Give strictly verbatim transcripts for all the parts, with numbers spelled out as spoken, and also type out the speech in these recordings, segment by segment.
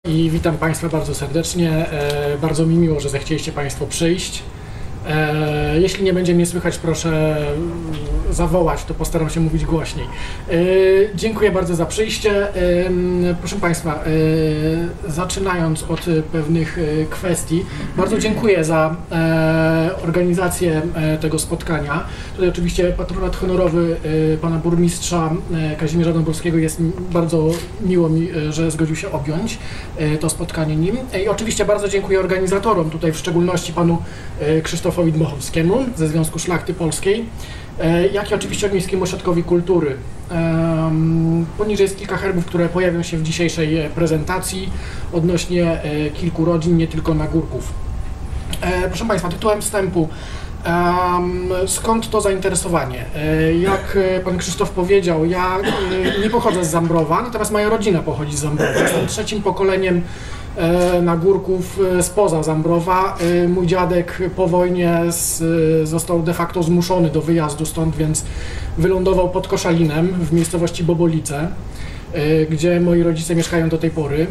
I witam Państwa bardzo serdecznie. E, bardzo mi miło, że zechcieliście Państwo przyjść. E, jeśli nie będzie mnie słychać, proszę zawołać, to postaram się mówić głośniej. E, dziękuję bardzo za przyjście. E, proszę Państwa, e, zaczynając od pewnych kwestii, bardzo dziękuję za e, organizację e, tego spotkania. Tutaj oczywiście patronat honorowy e, pana burmistrza e, Kazimierza Dąbrowskiego. Jest bardzo miło mi, e, że zgodził się objąć e, to spotkanie nim. E, I oczywiście bardzo dziękuję organizatorom, tutaj w szczególności panu e, Krzysztofowi Dmochowskiemu ze Związku Szlachty Polskiej, e, jak i oczywiście Miejskiemu Ośrodkowi Kultury. E, poniżej jest kilka herbów, które pojawią się w dzisiejszej prezentacji odnośnie e, kilku rodzin, nie tylko nagórków. E, proszę Państwa, tytułem wstępu. Um, skąd to zainteresowanie? E, jak pan Krzysztof powiedział, ja e, nie pochodzę z Zambrowa, natomiast moja rodzina pochodzi z Zambrowa. Jestem trzecim pokoleniem e, nagórków e, spoza Zambrowa. E, mój dziadek po wojnie z, e, został de facto zmuszony do wyjazdu stąd, więc wylądował pod Koszalinem w miejscowości Bobolice, e, gdzie moi rodzice mieszkają do tej pory.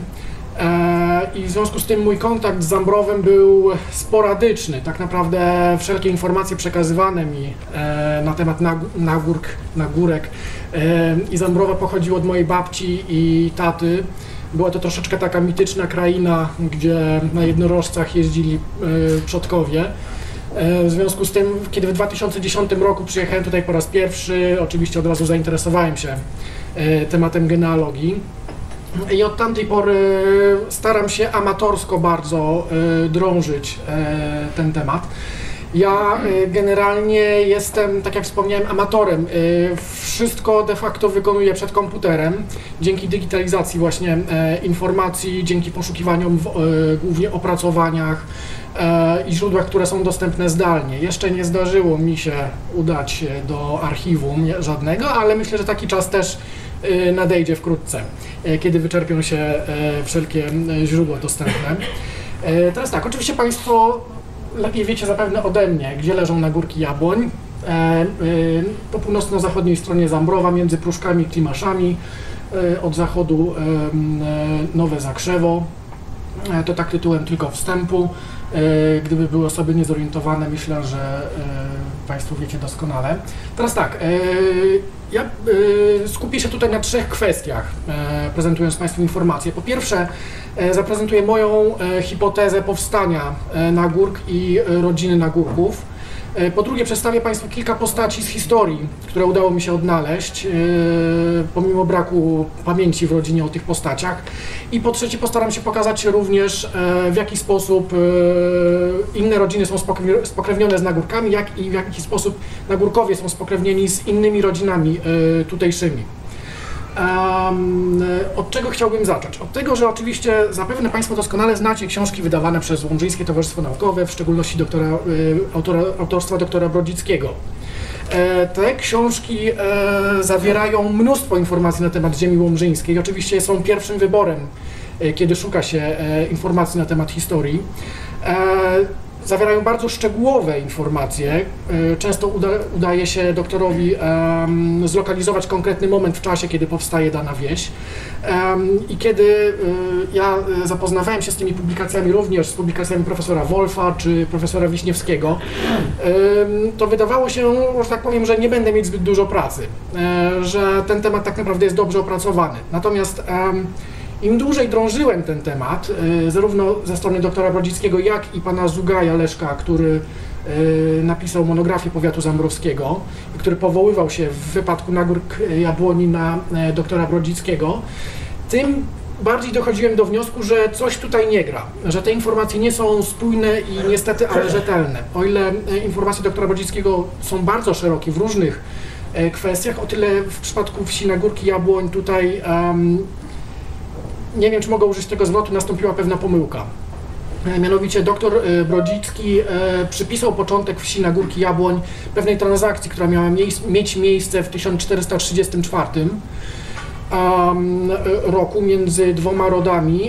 I w związku z tym mój kontakt z Zambrowem był sporadyczny. Tak naprawdę wszelkie informacje przekazywane mi na temat nagórk, nagórek i Zambrowa pochodziły od mojej babci i taty. Była to troszeczkę taka mityczna kraina, gdzie na jednorożcach jeździli przodkowie. W związku z tym, kiedy w dwa tysiące dziesiątym roku przyjechałem tutaj po raz pierwszy, oczywiście od razu zainteresowałem się tematem genealogii. I od tamtej pory staram się amatorsko bardzo y, drążyć y, ten temat. Ja y, generalnie jestem, tak jak wspomniałem, amatorem. Y, wszystko de facto wykonuję przed komputerem, dzięki digitalizacji właśnie y, informacji, dzięki poszukiwaniom w y, głównie opracowaniach y, i źródłach, które są dostępne zdalnie. Jeszcze nie zdarzyło mi się udać do archiwum żadnego, ale myślę, że taki czas też nadejdzie wkrótce, kiedy wyczerpią się wszelkie źródła dostępne. Teraz tak, oczywiście Państwo lepiej wiecie zapewne ode mnie, gdzie leżą nagórki Jabłoń. Po północno-zachodniej stronie Zambrowa, między Pruszkami i Klimaszami, od zachodu Nowe Zakrzewo. To tak tytułem tylko wstępu. Gdyby były osoby niezorientowane, myślę, że Państwo wiecie doskonale. Teraz tak, ja skupię się tutaj na trzech kwestiach, prezentując Państwu informacje. Po pierwsze, zaprezentuję moją hipotezę powstania nagórk i rodziny nagórków. Po drugie, przedstawię Państwu kilka postaci z historii, które udało mi się odnaleźć, pomimo braku pamięci w rodzinie o tych postaciach. I po trzecie, postaram się pokazać również, w jaki sposób inne rodziny są spokrewnione z nagórkami, jak i w jaki sposób nagórkowie są spokrewnieni z innymi rodzinami tutejszymi. Um, od czego chciałbym zacząć? Od tego, że oczywiście zapewne Państwo doskonale znacie książki wydawane przez Łomżyńskie Towarzystwo Naukowe, w szczególności doktora, y, autora, autorstwa doktora Brodzickiego. E, te książki e, zawierają mnóstwo informacji na temat ziemi łomżyńskiej. Oczywiście są pierwszym wyborem, e, kiedy szuka się e, informacji na temat historii. E, Zawierają bardzo szczegółowe informacje. Często uda, udaje się doktorowi um, zlokalizować konkretny moment w czasie, kiedy powstaje dana wieś. Um, I kiedy y, ja zapoznawałem się z tymi publikacjami, również z publikacjami profesora Wolfa czy profesora Wiśniewskiego, y, to wydawało się, że tak powiem, że nie będę mieć zbyt dużo pracy, y, że ten temat tak naprawdę jest dobrze opracowany. Natomiast um, im dłużej drążyłem ten temat, zarówno ze strony doktora Brodzickiego, jak i pana Zugaja Leszka, który napisał monografię powiatu zambrowskiego, który powoływał się w wypadku nagórk Jabłoni na doktora Brodzickiego, tym bardziej dochodziłem do wniosku, że coś tutaj nie gra, że te informacje nie są spójne i niestety, ale rzetelne. O ile informacje doktora Brodzickiego są bardzo szerokie w różnych kwestiach, o tyle w przypadku wsi Nagórki Jabłoń tutaj um, nie wiem, czy mogę użyć tego zwrotu, nastąpiła pewna pomyłka. Mianowicie doktor Brodzicki przypisał początek wsi Nagórki Jabłoń pewnej transakcji, która miała mieć miejsce w tysiąc czterysta trzydziestym czwartym roku między dwoma rodami,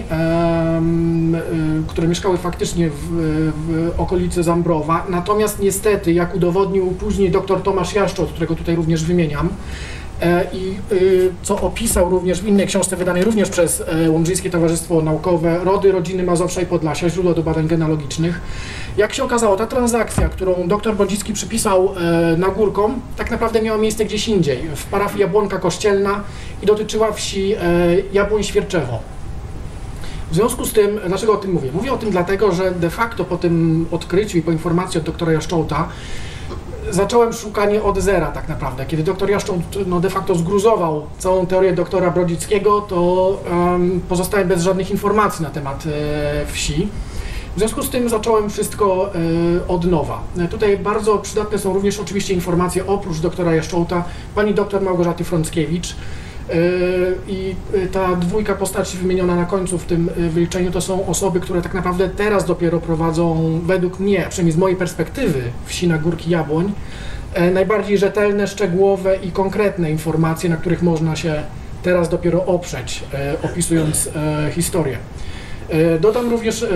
które mieszkały faktycznie w, w okolicy Zambrowa. Natomiast niestety, jak udowodnił później dr Tomasz Jaszczot, którego tutaj również wymieniam, i co opisał również w innej książce wydanej również przez Łomżyńskie Towarzystwo Naukowe, Rody Rodziny Mazowsza i Podlasia, źródło do badań genealogicznych. Jak się okazało, ta transakcja, którą dr Brodzicki przypisał Nagórkom, tak naprawdę miała miejsce gdzieś indziej, w parafii Jabłonka Kościelna i dotyczyła wsi Jabłoń-Świerczewo. W związku z tym, dlaczego o tym mówię? Mówię o tym dlatego, że de facto po tym odkryciu i po informacji od doktora Jaszczołta zacząłem szukanie od zera tak naprawdę. Kiedy doktor Jaszczołt no, de facto zgruzował całą teorię doktora Brodzickiego, to um, pozostałem bez żadnych informacji na temat e, wsi. W związku z tym zacząłem wszystko e, od nowa. E, tutaj bardzo przydatne są również oczywiście informacje oprócz doktora Jaszczołta, pani doktor Małgorzaty Frąckiewicz. I ta dwójka postaci wymieniona na końcu w tym wyliczeniu to są osoby, które tak naprawdę teraz dopiero prowadzą, według mnie, przynajmniej z mojej perspektywy, wsi Nagórki Jabłoń, najbardziej rzetelne, szczegółowe i konkretne informacje, na których można się teraz dopiero oprzeć, opisując historię. Dodam również,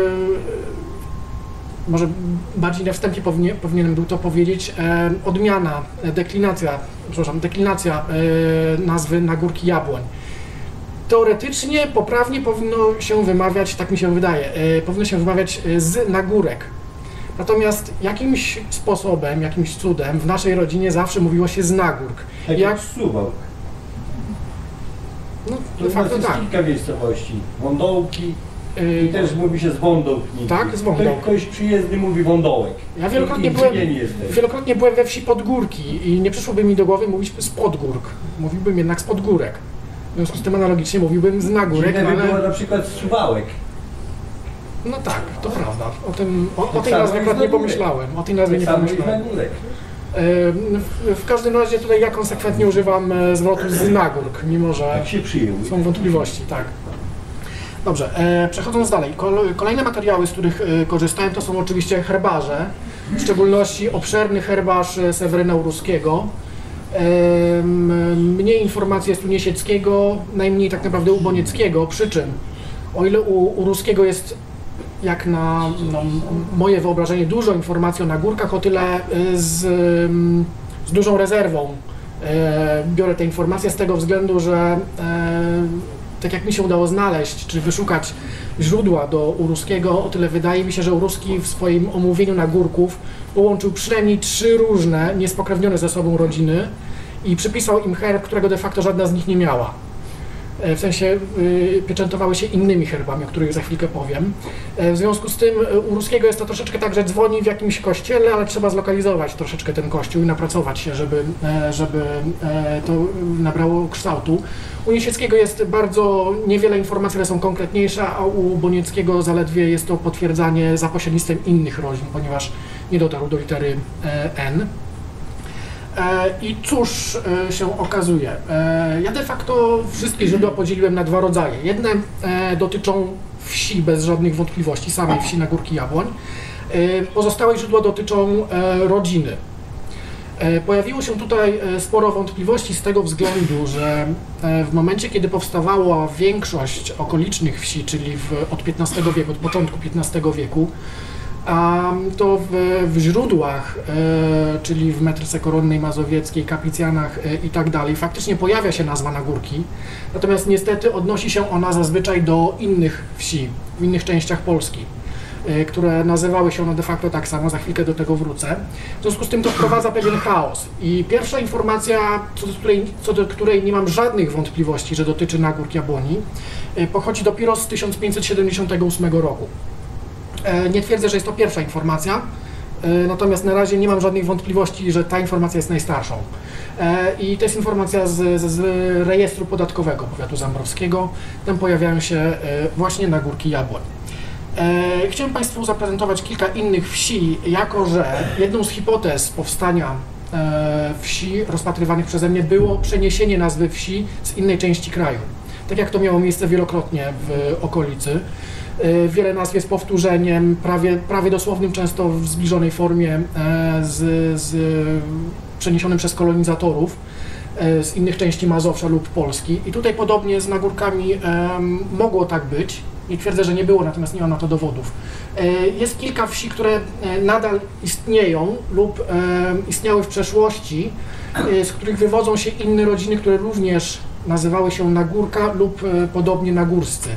może bardziej na wstępie powinien, powinienem był to powiedzieć, e, odmiana, deklinacja, przepraszam, deklinacja e, nazwy Nagórki Jabłoń. Teoretycznie, poprawnie powinno się wymawiać, tak mi się wydaje, e, powinno się wymawiać z Nagórek. Natomiast jakimś sposobem, jakimś cudem w naszej rodzinie zawsze mówiło się z Nagórk. Tak jak Suwałk. No, de facto jest tak. kilka miejscowości, Wądołki. I też mówi się z Wądołk. Tak, z Wądołk. Ktoś przyjezdny mówi Wądołek. Ja wielokrotnie byłem, wielokrotnie byłem we wsi Podgórki i nie przyszłoby mi do głowy mówić z Podgórk. Mówiłbym jednak z Podgórek. W związku z tym analogicznie mówiłbym z Nagórek, ale... ale... było na przykład z Suwałek. No tak, to prawda. O, tym, o, o tej nazwie akurat nie pomyślałem. O tej nazwie nie pomyślałem. W każdym razie tutaj ja konsekwentnie używam zwrotu z Nagórk, mimo że tak się przyjęły. Są wątpliwości, tak. Dobrze, e, przechodząc dalej, kolejne materiały, z których e, korzystałem, to są oczywiście herbarze, w szczególności obszerny herbarz Seweryna Uruskiego. E, mniej informacji jest u Niesieckiego, najmniej tak naprawdę u Bonieckiego, przy czym o ile u Uruskiego jest, jak na no, moje wyobrażenie, dużo informacji o Nagórkach, o tyle z, z dużą rezerwą e, biorę te informacje z tego względu, że e, tak jak mi się udało znaleźć, czy wyszukać źródła do Uruskiego, o tyle wydaje mi się, że Uruski w swoim omówieniu Nagórków połączył przynajmniej trzy różne, niespokrewnione ze sobą rodziny i przypisał im herb, którego de facto żadna z nich nie miała. W sensie y, pieczętowały się innymi herbami, o których za chwilkę powiem. W związku z tym u Ruskiego jest to troszeczkę tak, że dzwoni w jakimś kościele, ale trzeba zlokalizować troszeczkę ten kościół i napracować się, żeby, żeby to nabrało kształtu. U Niesieckiego jest bardzo niewiele informacji, które są konkretniejsze, a u Bonieckiego zaledwie jest to potwierdzanie za pośrednictwem innych rodzin, ponieważ nie dotarł do litery N. I cóż się okazuje, ja de facto wszystkie źródła podzieliłem na dwa rodzaje. Jedne dotyczą wsi bez żadnych wątpliwości, samej wsi Nagórki Jabłoń. Pozostałe źródła dotyczą rodziny. Pojawiło się tutaj sporo wątpliwości z tego względu, że w momencie, kiedy powstawała większość okolicznych wsi, czyli w, od piętnastego wieku, od początku piętnastego wieku, to w, w źródłach, e, czyli w metryce koronnej mazowieckiej, kaplicjanach e, i tak dalej, faktycznie pojawia się nazwa Nagórki, natomiast niestety odnosi się ona zazwyczaj do innych wsi, w innych częściach Polski, e, które nazywały się one de facto tak samo, za chwilkę do tego wrócę. W związku z tym to wprowadza pewien chaos i pierwsza informacja, co do której, co do której nie mam żadnych wątpliwości, że dotyczy Nagórk Jabłoni, e, pochodzi dopiero z tysiąc pięćset siedemdziesiątego ósmego roku. Nie twierdzę, że jest to pierwsza informacja, natomiast na razie nie mam żadnych wątpliwości, że ta informacja jest najstarszą. I to jest informacja z, z rejestru podatkowego powiatu zambrowskiego. Tam pojawiają się właśnie Nagórki Jabłoń. Chciałem Państwu zaprezentować kilka innych wsi, jako że jedną z hipotez powstania wsi rozpatrywanych przeze mnie było przeniesienie nazwy wsi z innej części kraju. Tak jak to miało miejsce wielokrotnie w okolicy. Wiele nazw jest powtórzeniem, prawie, prawie dosłownym, często w zbliżonej formie z, z przeniesionym przez kolonizatorów z innych części Mazowsza lub Polski. I tutaj podobnie z Nagórkami um, mogło tak być. Nie twierdzę, że nie było, natomiast nie ma na to dowodów. Jest kilka wsi, które nadal istnieją lub istniały w przeszłości z których wywodzą się inne rodziny, które również nazywały się Nagórka lub podobnie Nagórscy.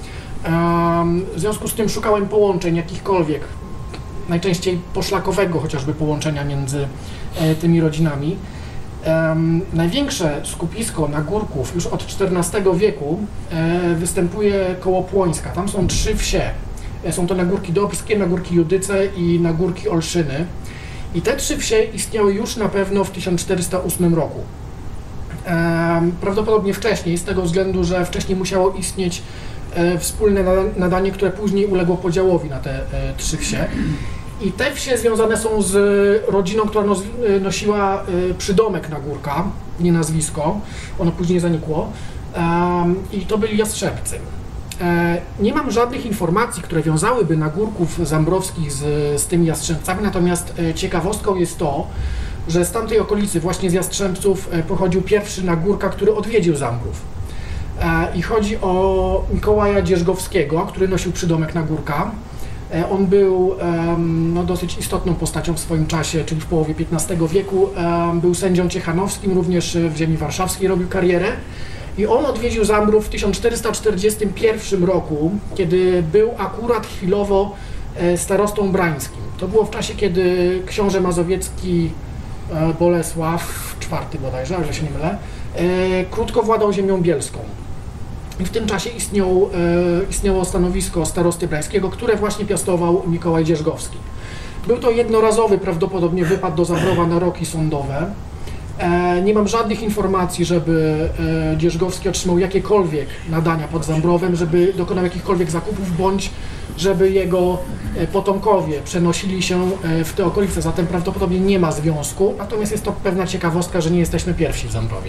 W związku z tym szukałem połączeń jakichkolwiek, najczęściej poszlakowego chociażby połączenia między tymi rodzinami. Największe skupisko Nagórków już od czternastego wieku występuje koło Płońska. Tam są trzy wsie. Są to Nagórki Dobrskie, Nagórki Judyce i Nagórki Olszyny. I te trzy wsie istniały już na pewno w tysiąc czterysta ósmym roku. Prawdopodobnie wcześniej, z tego względu, że wcześniej musiało istnieć wspólne nadanie, które później uległo podziałowi na te trzy wsie. I te wsie związane są z rodziną, która nosiła przydomek Nagórka, nie nazwisko, ono później zanikło, i to byli Jastrzębcy. Nie mam żadnych informacji, które wiązałyby Nagórków Zambrowskich z, z tymi Jastrzębcami, natomiast ciekawostką jest to, że z tamtej okolicy, właśnie z Jastrzębców, pochodził pierwszy Nagórka, który odwiedził Zambrów. I chodzi o Mikołaja Dzierżgowskiego, który nosił przydomek Nagórka. On był no, dosyć istotną postacią w swoim czasie, czyli w połowie piętnastego wieku. Był sędzią ciechanowskim, również w ziemi warszawskiej robił karierę. I on odwiedził Zambrów w tysiąc czterysta czterdziestym pierwszym roku, kiedy był akurat chwilowo starostą brańskim. To było w czasie, kiedy książę mazowiecki Bolesław czwarty bodajże, ale się nie mylę, krótko władał ziemią bielską. I w tym czasie istniał, istniało stanowisko starosty brańskiego, które właśnie piastował Mikołaj Dzierżgowski. Był to jednorazowy prawdopodobnie wypad do Zambrowa na roki sądowe. Nie mam żadnych informacji, żeby Dzierżgowski otrzymał jakiekolwiek nadania pod Zambrowem, żeby dokonał jakichkolwiek zakupów, bądź żeby jego potomkowie przenosili się w te okolice, zatem prawdopodobnie nie ma związku, natomiast jest to pewna ciekawostka, że nie jesteśmy pierwsi w Zambrowie.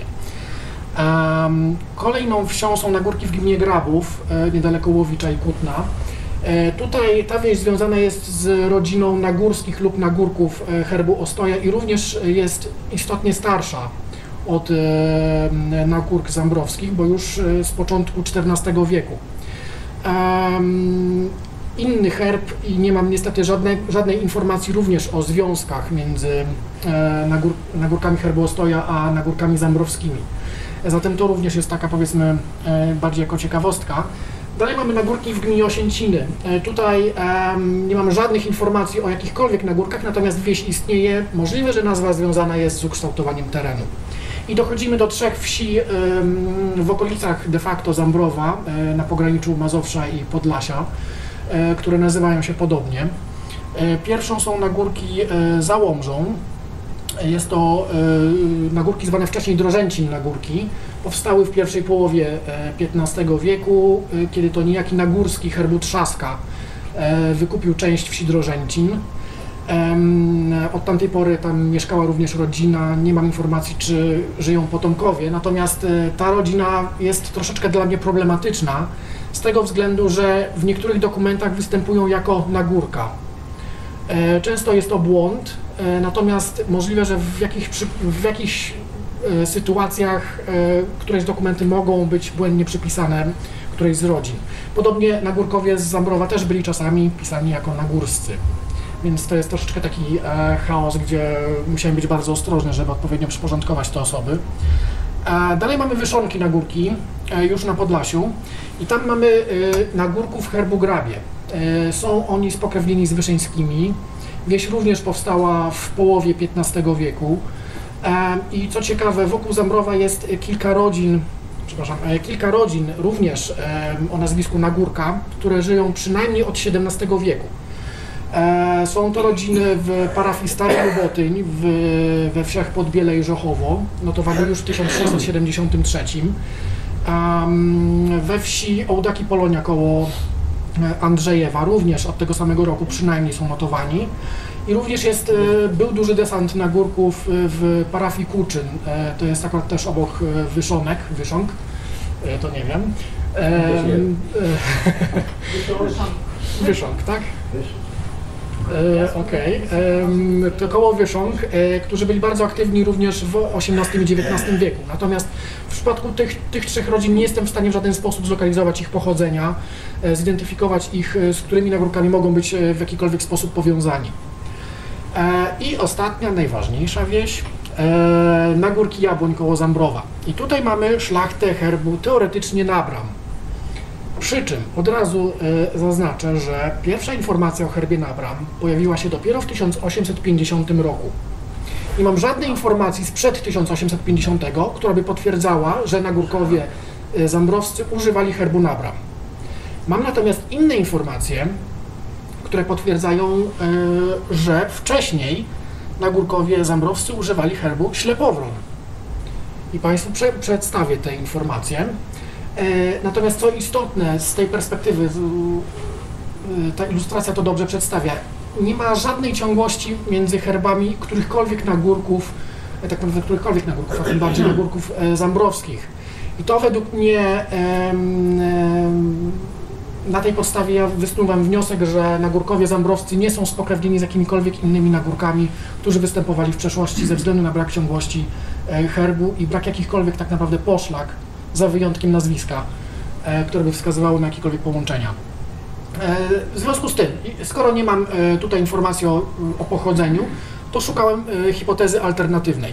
Kolejną wsią są Nagórki w gminie Grabów, niedaleko Łowicza i Kutna. Tutaj ta wieś związana jest z rodziną Nagórskich lub Nagórków herbu Ostoja i również jest istotnie starsza od Nagórk Zambrowskich, bo już z początku czternastego wieku. Inny herb i nie mam niestety żadnej, żadnej informacji również o związkach między nagór, Nagórkami herbu Ostoja a Nagórkami Zambrowskimi. Zatem to również jest taka, powiedzmy, bardziej jako ciekawostka. Dalej mamy Nagórki w gminie Osięciny. Tutaj um, nie mamy żadnych informacji o jakichkolwiek Nagórkach, natomiast wieś istnieje. Możliwe, że nazwa związana jest z ukształtowaniem terenu. I dochodzimy do trzech wsi um, w okolicach de facto Zambrowa, um, na pograniczu Mazowsza i Podlasia, um, które nazywają się podobnie. Um, pierwszą są Nagórki um, za Łomżą. Jest to y, Nagórki zwane wcześniej Drożęcin Nagórki. Powstały w pierwszej połowie piętnastego wieku, y, kiedy to niejaki Nagórski herbu Trzaska y, wykupił część wsi Drożęcin. Y, od tamtej pory tam mieszkała również rodzina, nie mam informacji, czy żyją potomkowie, natomiast y, ta rodzina jest troszeczkę dla mnie problematyczna, z tego względu, że w niektórych dokumentach występują jako Nagórka. Y, często jest to błąd. Natomiast możliwe, że w jakichś, w jakichś sytuacjach któreś dokumenty mogą być błędnie przypisane którejś z rodzin. Podobnie Nagórkowie z Zambrowa też byli czasami pisani jako Nagórscy. Więc to jest troszeczkę taki chaos, gdzie musiałem być bardzo ostrożny, żeby odpowiednio przyporządkować te osoby. Dalej mamy Wyszonki Nagórki, już na Podlasiu. I tam mamy Nagórków herbu Grabie. Są oni spokrewnieni z Wyszyńskimi. Wieś również powstała w połowie piętnastego wieku i co ciekawe, wokół Zambrowa jest kilka rodzin, przepraszam, kilka rodzin również o nazwisku Nagórka, które żyją przynajmniej od siedemnastego wieku. Są to rodziny w parafii Stary Lubotyń, w, we wsiach Podbiele i Żochowo, notowane już w tysiąc sześćset siedemdziesiątym trzecim. We wsi Ołdaki Polonia koło Andrzejewa, również od tego samego roku przynajmniej są notowani. I również jest, był duży desant Nagórków w parafii Kuczyn, to jest akurat też obok Wyszonek, Wyszonk, to nie wiem. Wyszonk, tak? E, Okej, okay. To koło Wyszonk, e, którzy byli bardzo aktywni również w osiemnastym i dziewiętnastym wieku. Natomiast w przypadku tych, tych trzech rodzin nie jestem w stanie w żaden sposób zlokalizować ich pochodzenia, e, zidentyfikować ich, z którymi Nagórkami mogą być w jakikolwiek sposób powiązani. E, I ostatnia, najważniejsza wieś, e, nagórki jabłoń koło Zambrowa. I tutaj mamy szlachtę herbu teoretycznie Nabram. Przy czym od razu e, zaznaczę, że pierwsza informacja o herbie Nabram pojawiła się dopiero w tysiąc osiemset pięćdziesiątym roku. Nie mam żadnej informacji sprzed tysiąc osiemset pięćdziesiątego, która by potwierdzała, że nagórkowie e, zambrowscy używali herbu Nabram. Mam natomiast inne informacje, które potwierdzają, e, że wcześniej nagórkowie zambrowscy używali herbu ślepowron. I Państwu prze, przedstawię te informacje. E, natomiast co istotne z tej perspektywy, e, ta ilustracja to dobrze przedstawia, nie ma żadnej ciągłości między herbami którychkolwiek nagórków, e, tak naprawdę którychkolwiek nagórków, a tym bardziej nagórków e, zambrowskich. I to według mnie e, e, na tej podstawie ja wysnuwam wniosek, że nagórkowie zambrowscy nie są spokrewnieni z jakimikolwiek innymi nagórkami, którzy występowali w przeszłości ze względu na brak ciągłości herbu i brak jakichkolwiek tak naprawdę poszlak, za wyjątkiem nazwiska, które by wskazywały na jakiekolwiek połączenia. W związku z tym, skoro nie mam tutaj informacji o, o pochodzeniu, to szukałem hipotezy alternatywnej.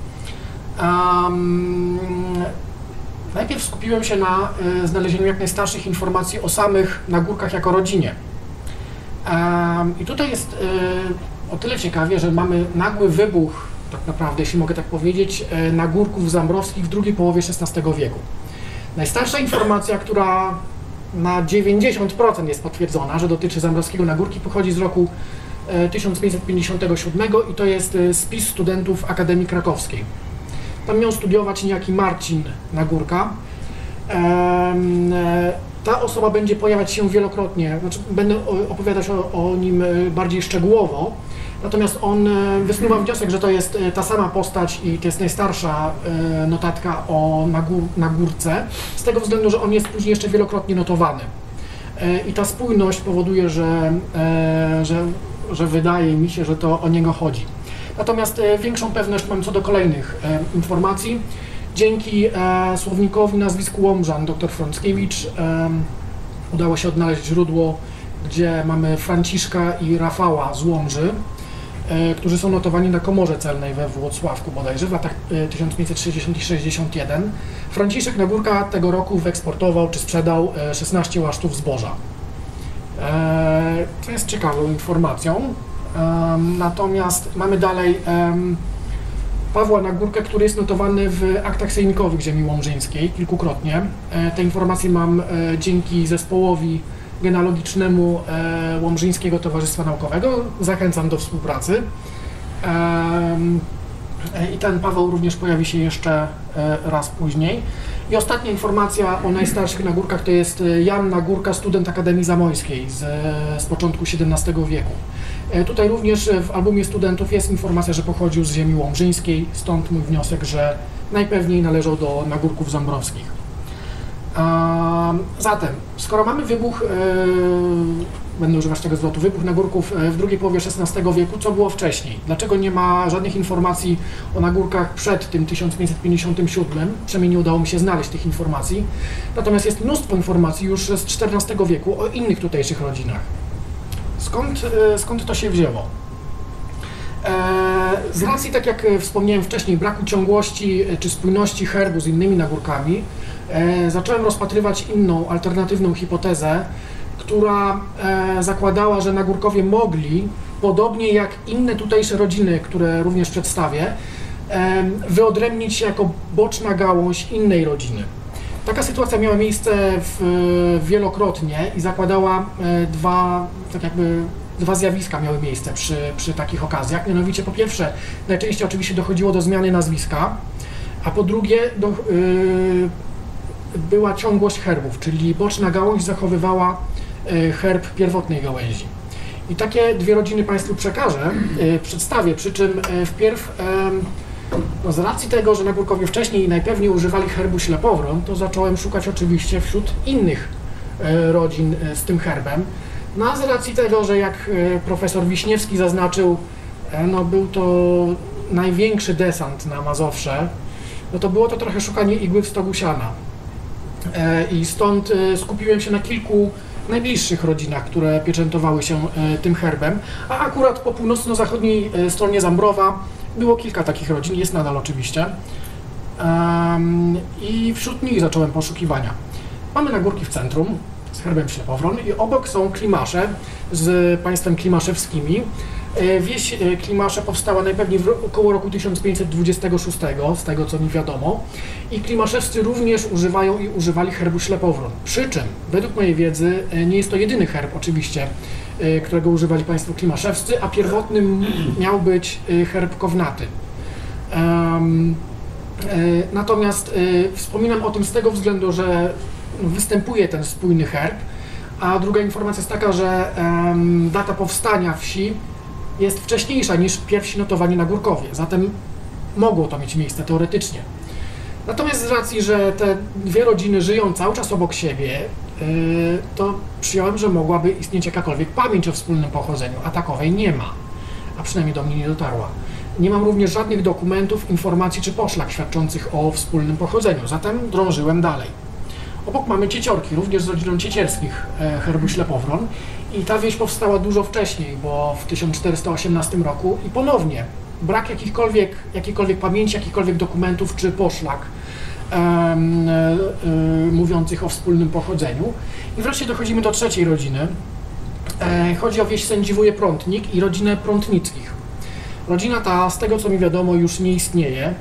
Um, Najpierw skupiłem się na y, znalezieniu jak najstarszych informacji o samych nagórkach jako rodzinie. Um, I tutaj jest y, o tyle ciekawie, że mamy nagły wybuch, tak naprawdę, jeśli mogę tak powiedzieć, y, nagórków zambrowskich w drugiej połowie szesnastego wieku. Najstarsza informacja, która na dziewięćdziesiąt procent jest potwierdzona, że dotyczy zambrowskiego nagórki, pochodzi z roku y, tysiąc pięćset pięćdziesiątego siódmego i to jest y, spis studentów Akademii Krakowskiej. Tam miał studiować niejaki Marcin Nagórka. Ta osoba będzie pojawiać się wielokrotnie, znaczy będę opowiadać o, o nim bardziej szczegółowo, natomiast on wysnuwa wniosek, że to jest ta sama postać i to jest najstarsza notatka o nagór, Nagórce, z tego względu, że on jest później jeszcze wielokrotnie notowany. I ta spójność powoduje, że, że, że wydaje mi się, że to o niego chodzi. Natomiast e, większą pewność mam co do kolejnych e, informacji. Dzięki e, słownikowi nazwisku Łomżan, dr Frąckiewicz, e, udało się odnaleźć źródło, gdzie mamy Franciszka i Rafała z Łomży, e, którzy są notowani na komorze celnej we Włocławku bodajże w latach e, tysiąc pięćset sześćdziesiąt do sześćdziesiąt jeden. Franciszek Nagórka tego roku wyeksportował czy sprzedał e, szesnaście łasztów zboża. E, to jest ciekawą informacją. Um, natomiast mamy dalej um, Pawła Nagórkę, który jest notowany w aktach sejmikowych ziemi łomżyńskiej kilkukrotnie. E, te informacje mam e, dzięki zespołowi genealogicznemu e, Łomżyńskiego Towarzystwa Naukowego. Zachęcam do współpracy. E, e, I ten Paweł również pojawi się jeszcze e, raz później. I ostatnia informacja o najstarszych nagórkach to jest Jan Nagórka, student Akademii Zamojskiej z, z początku siedemnastego wieku. Tutaj również w albumie studentów jest informacja, że pochodził z ziemi łomżyńskiej, stąd mój wniosek, że najpewniej należał do nagórków zambrowskich. Zatem, skoro mamy wybuch, yy, będę używać tego zwrotu, wybuch nagórków w drugiej połowie szesnastego wieku, co było wcześniej? Dlaczego nie ma żadnych informacji o nagórkach przed tym tysiąc pięćset pięćdziesiątym siódmym? Przynajmniej nie udało mi się znaleźć tych informacji. Natomiast jest mnóstwo informacji już z czternastego wieku o innych tutejszych rodzinach. Skąd, skąd to się wzięło? Z racji, tak jak wspomniałem wcześniej, braku ciągłości czy spójności herbu z innymi nagórkami, zacząłem rozpatrywać inną, alternatywną hipotezę, która zakładała, że nagórkowie mogli, podobnie jak inne tutejsze rodziny, które również przedstawię, wyodrębnić się jako boczna gałąź innej rodziny. Taka sytuacja miała miejsce w, wielokrotnie i zakładała dwa, tak jakby, dwa zjawiska miały miejsce przy, przy takich okazjach. Mianowicie po pierwsze, najczęściej oczywiście dochodziło do zmiany nazwiska, a po drugie do, yy, była ciągłość herbów, czyli boczna gałąź zachowywała yy, herb pierwotnej gałęzi. I takie dwie rodziny Państwu przekażę, yy, przedstawię, przy czym yy, wpierw yy, No z racji tego, że nagórkowie wcześniej najpewniej używali herbu ślepowron, to zacząłem szukać oczywiście wśród innych e, rodzin e, z tym herbem. No a z racji tego, że jak e, profesor Wiśniewski zaznaczył, e, no był to największy desant na Mazowsze, no to było to trochę szukanie igły w stogu siana. E, I stąd e, skupiłem się na kilku najbliższych rodzinach, które pieczętowały się e, tym herbem, a akurat po północno-zachodniej e, stronie Zambrowa Było kilka takich rodzin, jest nadal oczywiście. Um, I wśród nich zacząłem poszukiwania. Mamy nagórki w centrum z herbem ślepowron i obok są Klimasze z państwem klimaszewskimi. Wieś Klimasze powstała najpewniej w około roku tysiąc pięćset dwudziestego szóstego, z tego co mi wiadomo. I Klimaszewscy również używają i używali herbu ślepowron. Przy czym, według mojej wiedzy, nie jest to jedyny herb oczywiście, którego używali państwo klimaszewscy, a pierwotnym miał być herb kownaty. Um, natomiast wspominam o tym z tego względu, że występuje ten spójny herb, a druga informacja jest taka, że um, data powstania wsi jest wcześniejsza niż pierwsi notowani nagórkowie, zatem mogło to mieć miejsce teoretycznie. Natomiast z racji, że te dwie rodziny żyją cały czas obok siebie, yy, to przyjąłem, że mogłaby istnieć jakakolwiek pamięć o wspólnym pochodzeniu, a takowej nie ma, a przynajmniej do mnie nie dotarła. Nie mam również żadnych dokumentów, informacji czy poszlak świadczących o wspólnym pochodzeniu, zatem drążyłem dalej. Obok mamy Cieciorki, również z rodziną ciecierskich herbu ślepowron i ta wieś powstała dużo wcześniej, bo w tysiąc czterysta osiemnastym roku i ponownie brak jakichkolwiek, jakiejkolwiek pamięci, jakichkolwiek dokumentów czy poszlak um, y, mówiących o wspólnym pochodzeniu. I wreszcie dochodzimy do trzeciej rodziny. E, chodzi o wieś Sędziwuje-Prątnik i rodzinę Prątnickich. Rodzina ta, z tego co mi wiadomo, już nie istnieje.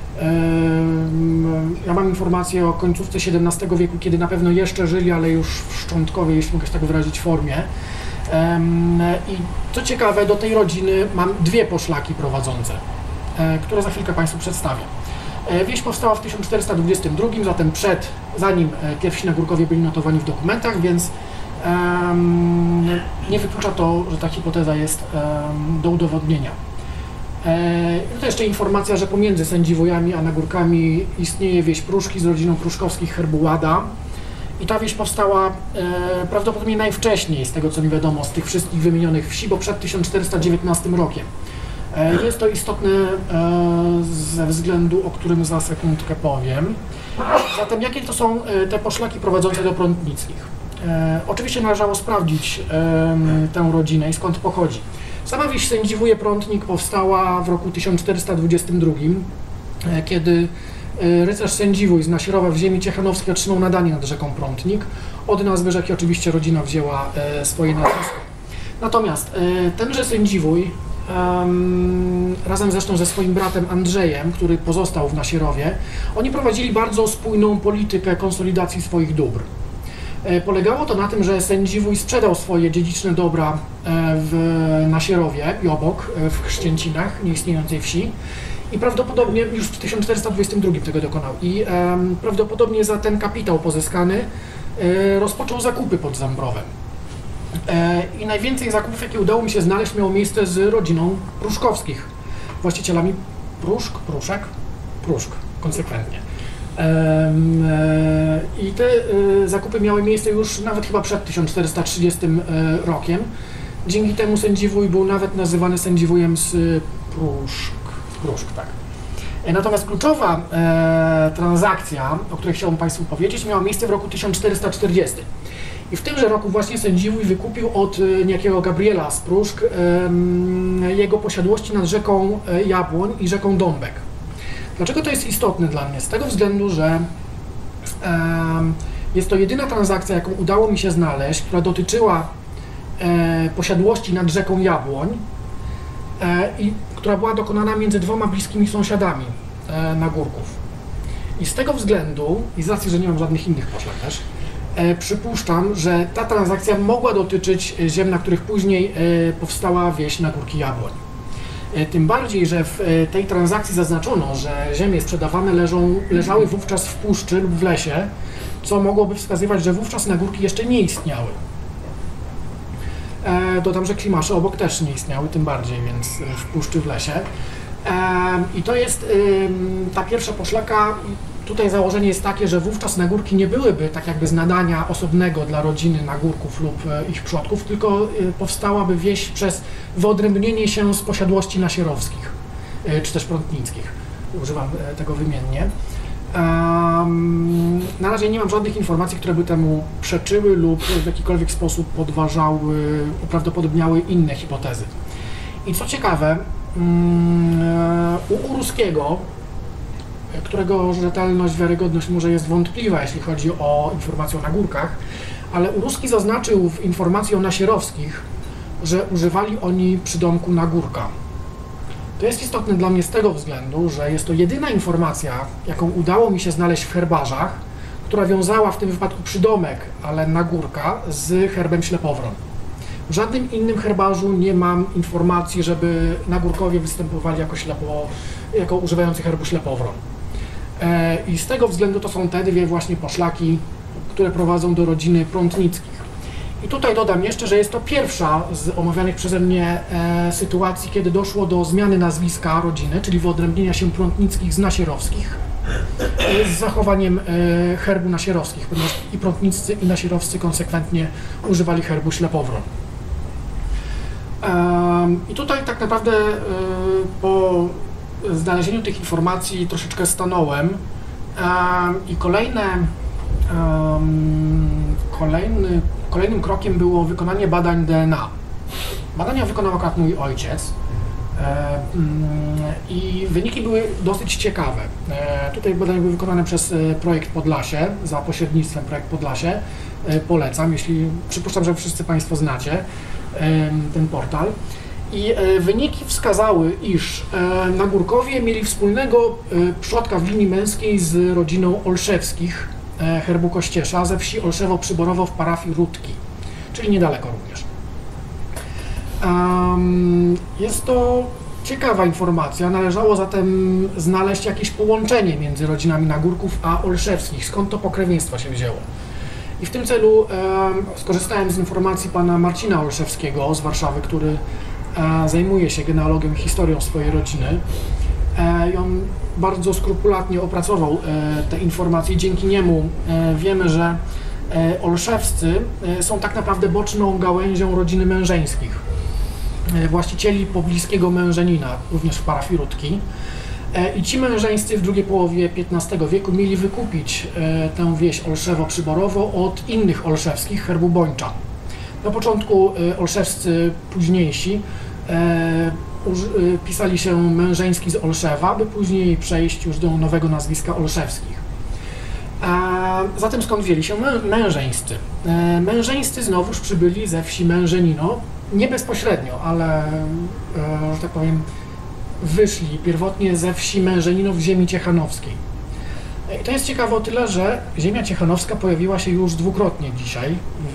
Ja mam informację o końcówce siedemnastego wieku, kiedy na pewno jeszcze żyli, ale już w szczątkowej, jeśli mogę się tak wyrazić, formie. I co ciekawe, do tej rodziny mam dwie poszlaki prowadzące, które za chwilkę Państwu przedstawię. Wieś powstała w tysiąc czterysta dwudziestym drugim, zatem przed, zanim pierwsi nagórkowie byli notowani w dokumentach, więc um, nie wyklucza to, że ta hipoteza jest um, do udowodnienia. I to jeszcze informacja, że pomiędzy Sędziwojami a Nagórkami istnieje wieś Pruszki z rodziną pruszkowskich herbu Łada. I ta wieś powstała e, prawdopodobnie najwcześniej, z tego co mi wiadomo, z tych wszystkich wymienionych wsi, bo przed tysiąc czterysta dziewiętnastym rokiem. E, jest to istotne e, ze względu, o którym za sekundkę powiem. Zatem jakie to są e, te poszlaki prowadzące do Prątnickich? E, oczywiście należało sprawdzić e, tę rodzinę i skąd pochodzi. Sama wieś Sędziwuje-Prątnik powstała w roku tysiąc czterysta dwudziestym drugim, kiedy rycerz Sędziwój z Nasierowa w ziemi ciechanowskiej otrzymał nadanie nad rzeką Prątnik. Od nazwy rzeki oczywiście rodzina wzięła swoje nazwisko. Natomiast tenże Sędziwój, razem zresztą ze swoim bratem Andrzejem, który pozostał w Nasierowie, oni prowadzili bardzo spójną politykę konsolidacji swoich dóbr. Polegało to na tym, że Sędziwój sprzedał swoje dziedziczne dobra w Nasierowie i obok, w Chrzcięcinach, nieistniejącej wsi, i prawdopodobnie już w tysiąc czterysta dwudziestym drugim tego dokonał. I um, prawdopodobnie za ten kapitał pozyskany e, rozpoczął zakupy pod Zambrowem. E, I najwięcej zakupów, jakie udało mi się znaleźć, miało miejsce z rodziną Pruszkowskich, właścicielami Pruszk, Pruszek, Pruszk, konsekwentnie. I te zakupy miały miejsce już nawet chyba przed tysiąc czterysta trzydziestym rokiem. Dzięki temu Sędziwój był nawet nazywany Sędziwójem z Pruszk. Pruszk, tak. Natomiast kluczowa e, transakcja, o której chciałbym Państwu powiedzieć, miała miejsce w roku tysiąc czterysta czterdziestym. I w tymże roku właśnie Sędziwój wykupił od niejakiego Gabriela z Pruszk e, jego posiadłości nad rzeką Jabłoń i rzeką Dąbek. Dlaczego to jest istotne dla mnie? Z tego względu, że e, jest to jedyna transakcja, jaką udało mi się znaleźć, która dotyczyła e, posiadłości nad rzeką Jabłoń e, i która była dokonana między dwoma bliskimi sąsiadami e, Nagórków. I z tego względu, i z racji, że nie mam żadnych innych poszlak też, e, przypuszczam, że ta transakcja mogła dotyczyć ziem, na których później e, powstała wieś Nagórki Jabłoń. Tym bardziej, że w tej transakcji zaznaczono, że ziemie sprzedawane leżą, leżały wówczas w puszczy lub w lesie, co mogłoby wskazywać, że wówczas Nagórki jeszcze nie istniały. E, dodam, że Klimasze obok też nie istniały, tym bardziej, więc w puszczy, w lesie. E, I to jest e, ta pierwsza poszlaka. Tutaj założenie jest takie, że wówczas Nagórki nie byłyby tak jakby z nadania osobnego dla rodziny Nagórków lub ich przodków, tylko powstałaby wieś przez wyodrębnienie się z posiadłości nasierowskich, czy też prątnickich. Używam tego wymiennie. Um, na razie nie mam żadnych informacji, które by temu przeczyły lub w jakikolwiek sposób podważały, uprawdopodobniały inne hipotezy. I co ciekawe, u Uruskiego, którego rzetelność, wiarygodność może jest wątpliwa, jeśli chodzi o informacje o nagórkach, ale Uruski zaznaczył w informacji o Nasierowskich, że używali oni przydomku nagórka. To jest istotne dla mnie z tego względu, że jest to jedyna informacja, jaką udało mi się znaleźć w herbarzach, która wiązała w tym wypadku przydomek, ale nagórka, z herbem ślepowron. W żadnym innym herbarzu nie mam informacji, żeby nagórkowie występowali jako, ślepo, jako używający herbu ślepowron. E, I z tego względu to są te dwie właśnie poszlaki, które prowadzą do rodziny Prątnickich. I tutaj dodam jeszcze, że jest to pierwsza z omawianych przeze mnie e, sytuacji, kiedy doszło do zmiany nazwiska rodziny, czyli wyodrębnienia się Prątnickich z Nasierowskich, e, z zachowaniem e, herbu Nasierowskich, ponieważ i Prątniccy, i Nasierowscy konsekwentnie używali herbu ślepowron. E, I tutaj tak naprawdę e, po znalezieniu tych informacji troszeczkę stanąłem e, i kolejne, e, kolejny Kolejnym krokiem było wykonanie badań D N A. Badania wykonał akurat mój ojciec e, i wyniki były dosyć ciekawe. E, tutaj badania były wykonane przez Projekt Podlasie, za pośrednictwem Projekt Podlasie. E, polecam, jeśli przypuszczam, że wszyscy Państwo znacie e, ten portal. I e, wyniki wskazały, iż e, nagórkowie mieli wspólnego e, przodka w linii męskiej z rodziną Olszewskich, herbu Kościesza, ze wsi Olszewo-Przyborowo w parafii Rudki, czyli niedaleko również. Um, jest to ciekawa informacja, należało zatem znaleźć jakieś połączenie między rodzinami Nagórków a Olszewskich, skąd to pokrewieństwo się wzięło. I w tym celu um, skorzystałem z informacji pana Marcina Olszewskiego z Warszawy, który e, zajmuje się genealogią i historią swojej rodziny. I on bardzo skrupulatnie opracował te informacje. Dzięki niemu wiemy, że Olszewscy są tak naprawdę boczną gałęzią rodziny Mężeńskich, właścicieli pobliskiego Mężenina, również w parafii Rudki. I ci Mężeńscy w drugiej połowie piętnastego wieku mieli wykupić tę wieś Olszewo-Przyborowo od innych Olszewskich herbu Bończa. Na początku Olszewscy późniejsi pisali się Mężeński z Olszewa, by później przejść już do nowego nazwiska Olszewskich. A zatem skąd wzięli się Mężeńscy? Mężeńscy znowuż przybyli ze wsi Mężenino, nie bezpośrednio, ale, że tak powiem, wyszli pierwotnie ze wsi Mężenino w ziemi ciechanowskiej. I to jest ciekawe o tyle, że ziemia ciechanowska pojawiła się już dwukrotnie dzisiaj w,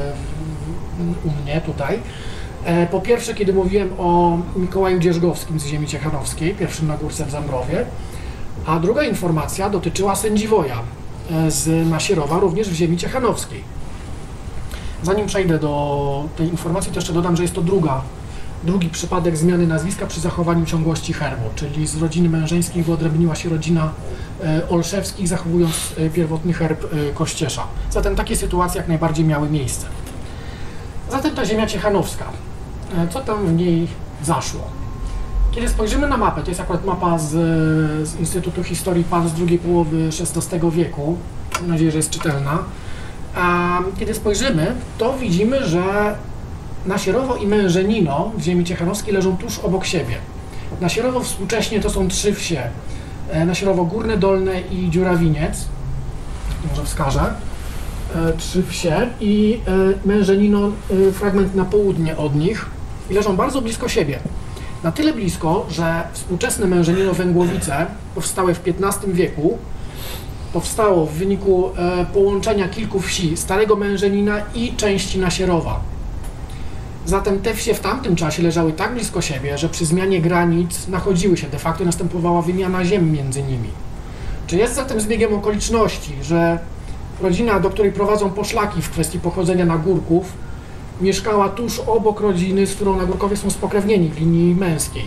w, u mnie tutaj. Po pierwsze, kiedy mówiłem o Mikołaju Dzierżgowskim z ziemi ciechanowskiej, pierwszym nagórce w Zambrowie, a druga informacja dotyczyła Sędziwoja z Nasierowa, również w ziemi ciechanowskiej. Zanim przejdę do tej informacji, to jeszcze dodam, że jest to druga, drugi przypadek zmiany nazwiska przy zachowaniu ciągłości herbu, czyli z rodziny Mężeńskiej wyodrębniła się rodzina Olszewskich, zachowując pierwotny herb Kościesza. Zatem takie sytuacje jak najbardziej miały miejsce. Zatem ta ziemia ciechanowska. Co tam w niej zaszło? Kiedy spojrzymy na mapę, to jest akurat mapa z, z Instytutu Historii Pan z drugiej połowy szesnastego wieku, mam nadzieję, że jest czytelna. A kiedy spojrzymy, to widzimy, że Nasierowo i Mężenino w ziemi ciechanowskiej leżą tuż obok siebie. Nasierowo współcześnie to są trzy wsie. Nasierowo Górne, Dolne i Dziurawiniec. Może wskażę. Trzy wsie i Mężenino, fragment na południe od nich, i leżą bardzo blisko siebie. Na tyle blisko, że współczesne Mężenino Węgłowice, powstałe w piętnastym wieku, powstało w wyniku połączenia kilku wsi Starego Mężenina i części Nasierowa. Zatem te wsie w tamtym czasie leżały tak blisko siebie, że przy zmianie granic nachodziły się, de facto następowała wymiana ziem między nimi. Czy jest zatem zbiegiem okoliczności, że rodzina, do której prowadzą poszlaki w kwestii pochodzenia Nagórków, mieszkała tuż obok rodziny, z którą Nagórkowie są spokrewnieni w linii męskiej?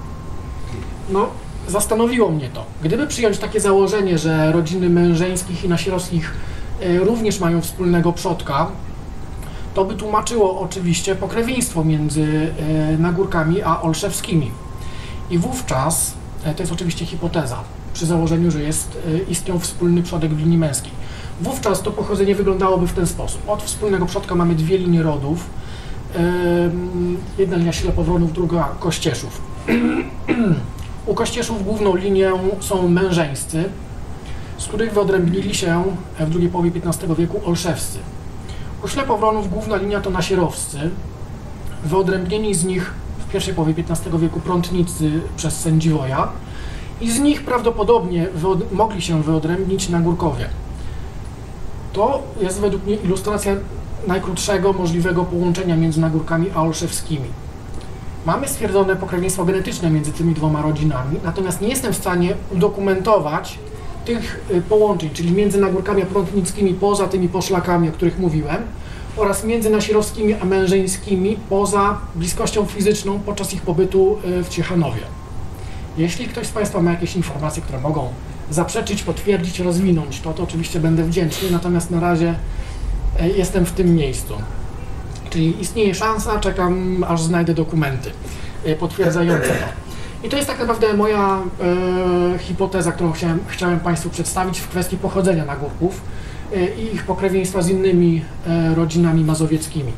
No, zastanowiło mnie to. Gdyby przyjąć takie założenie, że rodziny Mężeńskich i Nasierowskich również mają wspólnego przodka, to by tłumaczyło oczywiście pokrewieństwo między Nagórkami a Olszewskimi. I wówczas, to jest oczywiście hipoteza, przy założeniu, że jest, istniał wspólny przodek w linii męskiej. Wówczas to pochodzenie wyglądałoby w ten sposób. Od wspólnego przodka mamy dwie linie rodów. Jedna linia Ślepowronów, druga Kościeszów. U Kościeszów główną linią są mężeńscy, z których wyodrębnili się w drugiej połowie piętnastego wieku olszewscy. U Ślepowronów główna linia to nasierowscy, wyodrębnieni z nich w pierwszej połowie piętnastego wieku prątnicy przez Sędziwoja i z nich prawdopodobnie mogli się wyodrębnić Nagórkowie. To jest według mnie ilustracja najkrótszego możliwego połączenia między Nagórkami a olszewskimi. Mamy stwierdzone pokrewieństwo genetyczne między tymi dwoma rodzinami, natomiast nie jestem w stanie udokumentować tych połączeń, czyli między Nagórkami a prątnickimi poza tymi poszlakami, o których mówiłem, oraz między nasierowskimi a mężeńskimi poza bliskością fizyczną podczas ich pobytu w Ciechanowie. Jeśli ktoś z Państwa ma jakieś informacje, które mogą zaprzeczyć, potwierdzić, rozwinąć, to, to oczywiście będę wdzięczny, natomiast na razie jestem w tym miejscu. Czyli istnieje szansa, czekam aż znajdę dokumenty potwierdzające to. I to jest tak naprawdę moja e, hipoteza, którą chciałem, chciałem Państwu przedstawić w kwestii pochodzenia Nagórków e, i ich pokrewieństwa z innymi e, rodzinami mazowieckimi.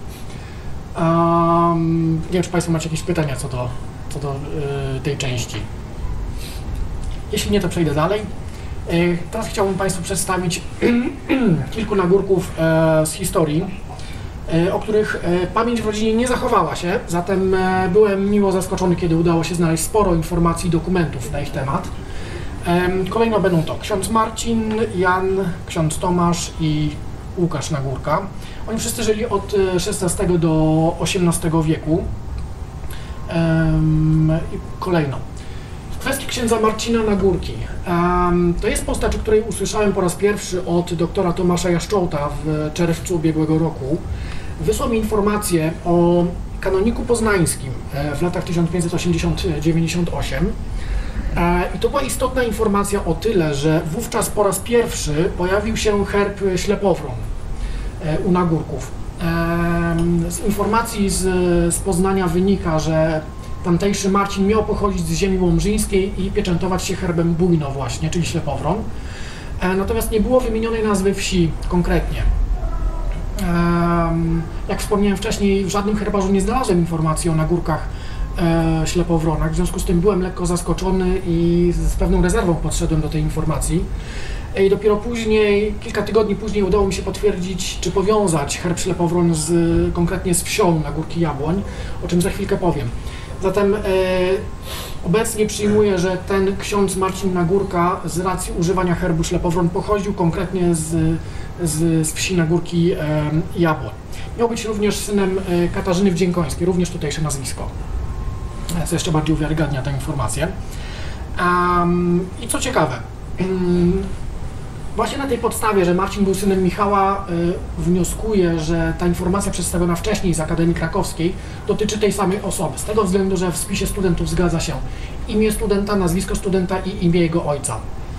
Um, nie wiem, czy Państwo macie jakieś pytania co do, co do e, tej części. Jeśli nie, to przejdę dalej. E, teraz chciałbym Państwu przedstawić kilku Nagórków e, z historii, o których pamięć w rodzinie nie zachowała się, zatem byłem miło zaskoczony, kiedy udało się znaleźć sporo informacji i dokumentów na ich temat. Kolejno będą to ksiądz Marcin, Jan, ksiądz Tomasz i Łukasz Nagórka. Oni wszyscy żyli od szesnastego do osiemnastego wieku. I kolejno. W kwestii księdza Marcina Nagórki. To jest postać, o której usłyszałem po raz pierwszy od doktora Tomasza Jaszczołta w czerwcu ubiegłego roku. Wysłał mi informację o kanoniku poznańskim w latach tysiąc pięćset osiemdziesiąt do dziewięćdziesiątego ósmego. I to była istotna informacja o tyle, że wówczas po raz pierwszy pojawił się herb Ślepowron u Nagórków. Z informacji z, z Poznania wynika, że tamtejszy Marcin miał pochodzić z ziemi łomżyńskiej i pieczętować się herbem Bujno właśnie, czyli Ślepowron. Natomiast nie było wymienionej nazwy wsi konkretnie. Jak wspomniałem wcześniej, w żadnym herbarzu nie znalazłem informacji o Nagórkach Ślepowronach, w związku z tym byłem lekko zaskoczony i z pewną rezerwą podszedłem do tej informacji. I dopiero później, kilka tygodni później udało mi się potwierdzić, czy powiązać herb Ślepowron z, konkretnie z wsią Nagórki Jabłoń, o czym za chwilkę powiem. Zatem e, obecnie przyjmuję, że ten ksiądz Marcin Nagórka z racji używania herbu Ślepowron pochodził konkretnie z, z, z wsi Nagórki e, Jabłoń. Miał być również synem e, Katarzyny Wdziękońskiej, również tutejsze nazwisko, co jeszcze bardziej uwiarygadnia tę informację. Um, I co ciekawe, um, właśnie na tej podstawie, że Marcin był synem Michała, y, wnioskuję, że ta informacja przedstawiona wcześniej z Akademii Krakowskiej dotyczy tej samej osoby, z tego względu, że w spisie studentów zgadza się imię studenta, nazwisko studenta i imię jego ojca.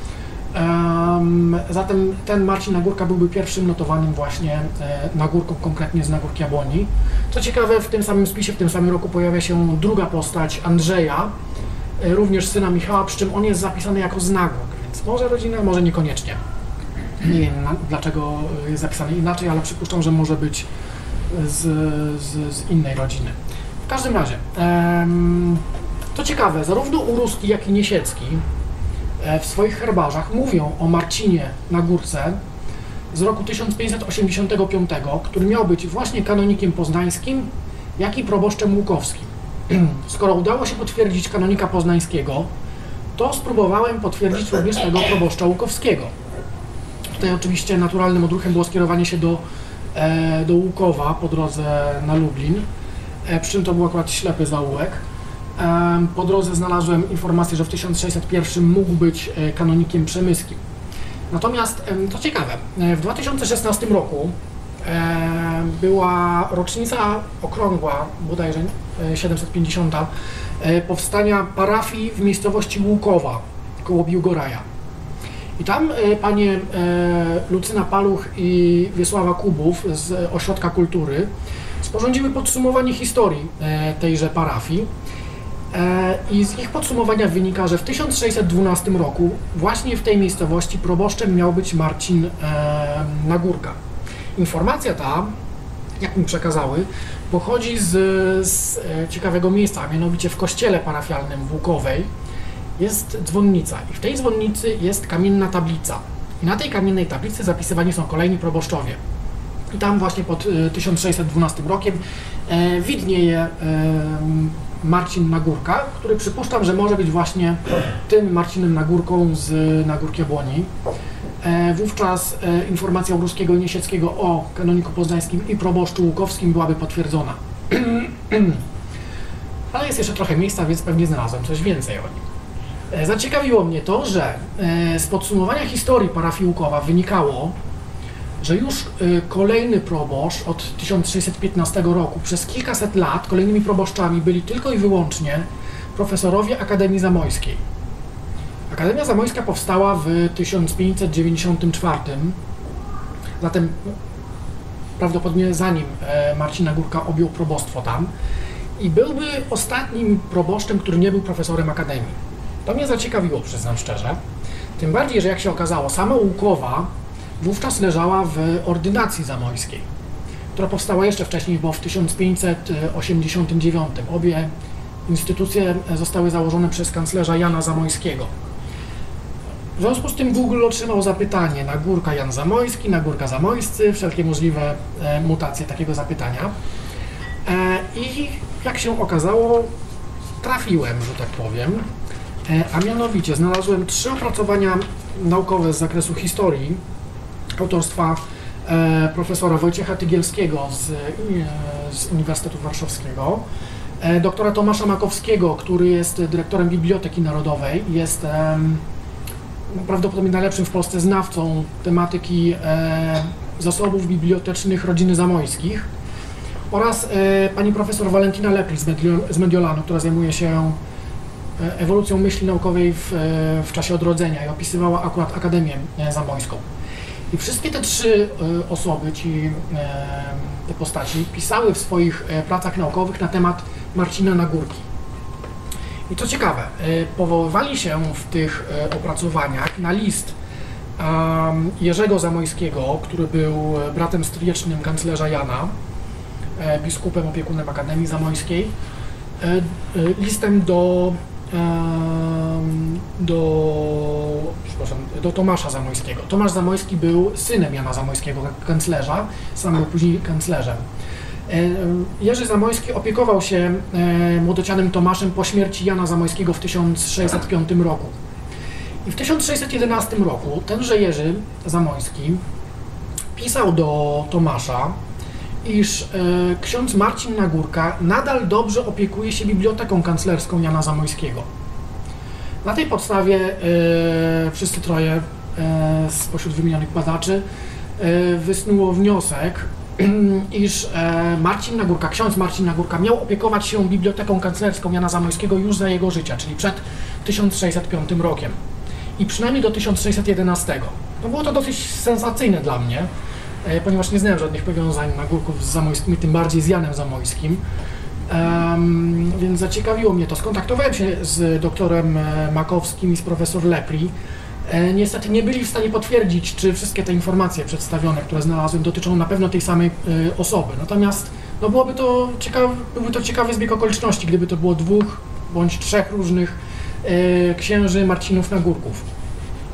Um, zatem ten Marcin Nagórka byłby pierwszym notowanym właśnie e, Nagórką, konkretnie z Nagórki Jabłoni. Co ciekawe, w tym samym spisie, w tym samym roku pojawia się druga postać, Andrzeja, e, również syna Michała, przy czym on jest zapisany jako z Nagórk, więc może rodzina, może niekoniecznie. Nie wiem na, dlaczego jest zapisany inaczej, ale przypuszczam, że może być z, z, z innej rodziny. W każdym razie, em, co ciekawe, zarówno Uruski, jak i Niesiecki w swoich herbarzach mówią o Marcinie Nagórce z roku tysiąc pięćset osiemdziesiątego piątego, który miał być właśnie kanonikiem poznańskim, jak i proboszczem łukowskim. Skoro udało się potwierdzić kanonika poznańskiego, to spróbowałem potwierdzić również tego proboszcza łukowskiego. Tutaj oczywiście naturalnym odruchem było skierowanie się do, e, do Łukowa po drodze na Lublin, e, przy czym to był akurat ślepy zaułek. E, po drodze znalazłem informację, że w tysiąc sześćset pierwszym mógł być e, kanonikiem przemyskim. Natomiast, e, co ciekawe, e, w dwa tysiące szesnastym roku e, była rocznica okrągła, bodajże e, siedemset pięćdziesiąta, e, powstania parafii w miejscowości Łukowa koło Biłgoraja. I tam e, panie e, Lucyna Paluch i Wiesława Kubów z Ośrodka Kultury sporządziły podsumowanie historii e, tejże parafii e, i z ich podsumowania wynika, że w tysiąc sześćset dwunastym roku właśnie w tej miejscowości proboszczem miał być Marcin e, Nagórka. Informacja ta jak mi przekazały, pochodzi z, z ciekawego miejsca, a mianowicie w kościele parafialnym w Łukowej jest dzwonnica i w tej dzwonnicy jest kamienna tablica. I na tej kamiennej tablicy zapisywani są kolejni proboszczowie. I tam właśnie pod tysiąc sześćset dwunastym rokiem e, widnieje e, Marcin Nagórka, który przypuszczam, że może być właśnie tym Marcinem Nagórką z Nagórk Jabłoni. E, wówczas e, informacja Ruskiego i Niesieckiego o kanoniku poznańskim i proboszczu łukowskim byłaby potwierdzona. Ale jest jeszcze trochę miejsca, więc pewnie znalazłem coś więcej o nim. E, zaciekawiło mnie to, że e, z podsumowania historii parafii Łukowa wynikało, że już y, kolejny proboszcz od tysiąc sześćset piętnastego roku przez kilkaset lat kolejnymi proboszczami byli tylko i wyłącznie profesorowie Akademii Zamojskiej. Akademia Zamojska powstała w tysiąc pięćset dziewięćdziesiątym czwartym, zatem prawdopodobnie zanim e, Marcin Nagórka objął probostwo tam i byłby ostatnim proboszczem, który nie był profesorem Akademii. To mnie zaciekawiło, przyznam szczerze, tym bardziej, że jak się okazało, sama Łukowa wówczas leżała w ordynacji zamojskiej, która powstała jeszcze wcześniej, bo w tysiąc pięćset osiemdziesiątym dziewiątym. Obie instytucje zostały założone przez kanclerza Jana Zamojskiego. W związku z tym Google otrzymał zapytanie Nagórka Jan Zamojski, Nagórka Zamojscy, wszelkie możliwe mutacje takiego zapytania. I jak się okazało, trafiłem, że tak powiem, a mianowicie znalazłem trzy opracowania naukowe z zakresu historii autorstwa e, profesora Wojciecha Tygielskiego z, e, z Uniwersytetu Warszawskiego, e, doktora Tomasza Makowskiego, który jest dyrektorem Biblioteki Narodowej, jest e, prawdopodobnie najlepszym w Polsce znawcą tematyki e, zasobów bibliotecznych rodziny Zamojskich, oraz e, pani profesor Valentina Lepri z, Medio, z Mediolanu, która zajmuje się ewolucją myśli naukowej w, w czasie odrodzenia i opisywała akurat Akademię Zamojską. I wszystkie te trzy osoby, ci, te postaci, pisały w swoich pracach naukowych na temat Marcina Nagórki. I co ciekawe, powoływali się w tych opracowaniach na list Jerzego Zamojskiego, który był bratem stryjecznym kanclerza Jana, biskupem opiekunem Akademii Zamojskiej, listem do do, przepraszam, do Tomasza Zamojskiego. Tomasz Zamojski był synem Jana Zamojskiego, kanclerza, sam był później kanclerzem. Jerzy Zamojski opiekował się młodocianym Tomaszem po śmierci Jana Zamojskiego w tysiąc sześćset piątym roku. I w tysiąc sześćset jedenastym roku tenże Jerzy Zamojski pisał do Tomasza, iż e, ksiądz Marcin Nagórka nadal dobrze opiekuje się biblioteką kanclerską Jana Zamojskiego. Na tej podstawie e, wszyscy troje e, spośród wymienionych badaczy e, wysnuło wniosek, iż e, Marcin Nagórka, ksiądz Marcin Nagórka miał opiekować się biblioteką kanclerską Jana Zamojskiego już za jego życia, czyli przed tysiąc sześćset piątym rokiem i przynajmniej do tysiąc sześćset jedenastego. No było to dosyć sensacyjne dla mnie, ponieważ nie znałem żadnych powiązań Nagórków z Zamojskimi, tym bardziej z Janem Zamojskim, um, więc zaciekawiło mnie to. Skontaktowałem się z doktorem Makowskim i z profesor Lepri. E, niestety nie byli w stanie potwierdzić, czy wszystkie te informacje przedstawione, które znalazłem, dotyczą na pewno tej samej e, osoby. Natomiast no byłoby to ciekawy, byłby to ciekawy zbieg okoliczności, gdyby to było dwóch bądź trzech różnych e, księży Marcinów Nagórków.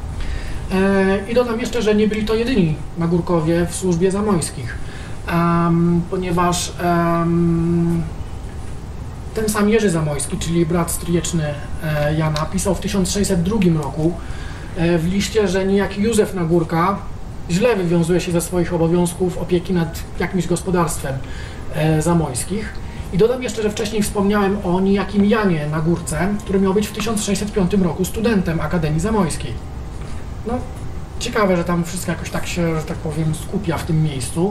I dodam jeszcze, że nie byli to jedyni Nagórkowie w służbie Zamojskich, um, ponieważ um, ten sam Jerzy Zamojski, czyli brat stryjeczny e, Jana, pisał w tysiąc sześćset drugim roku e, w liście, że niejaki Józef Nagórka źle wywiązuje się ze swoich obowiązków opieki nad jakimś gospodarstwem e, Zamojskich. I dodam jeszcze, że wcześniej wspomniałem o niejakim Janie Nagórce, który miał być w tysiąc sześćset piątym roku studentem Akademii Zamojskiej. No, ciekawe, że tam wszystko jakoś tak się, że tak powiem, skupia w tym miejscu.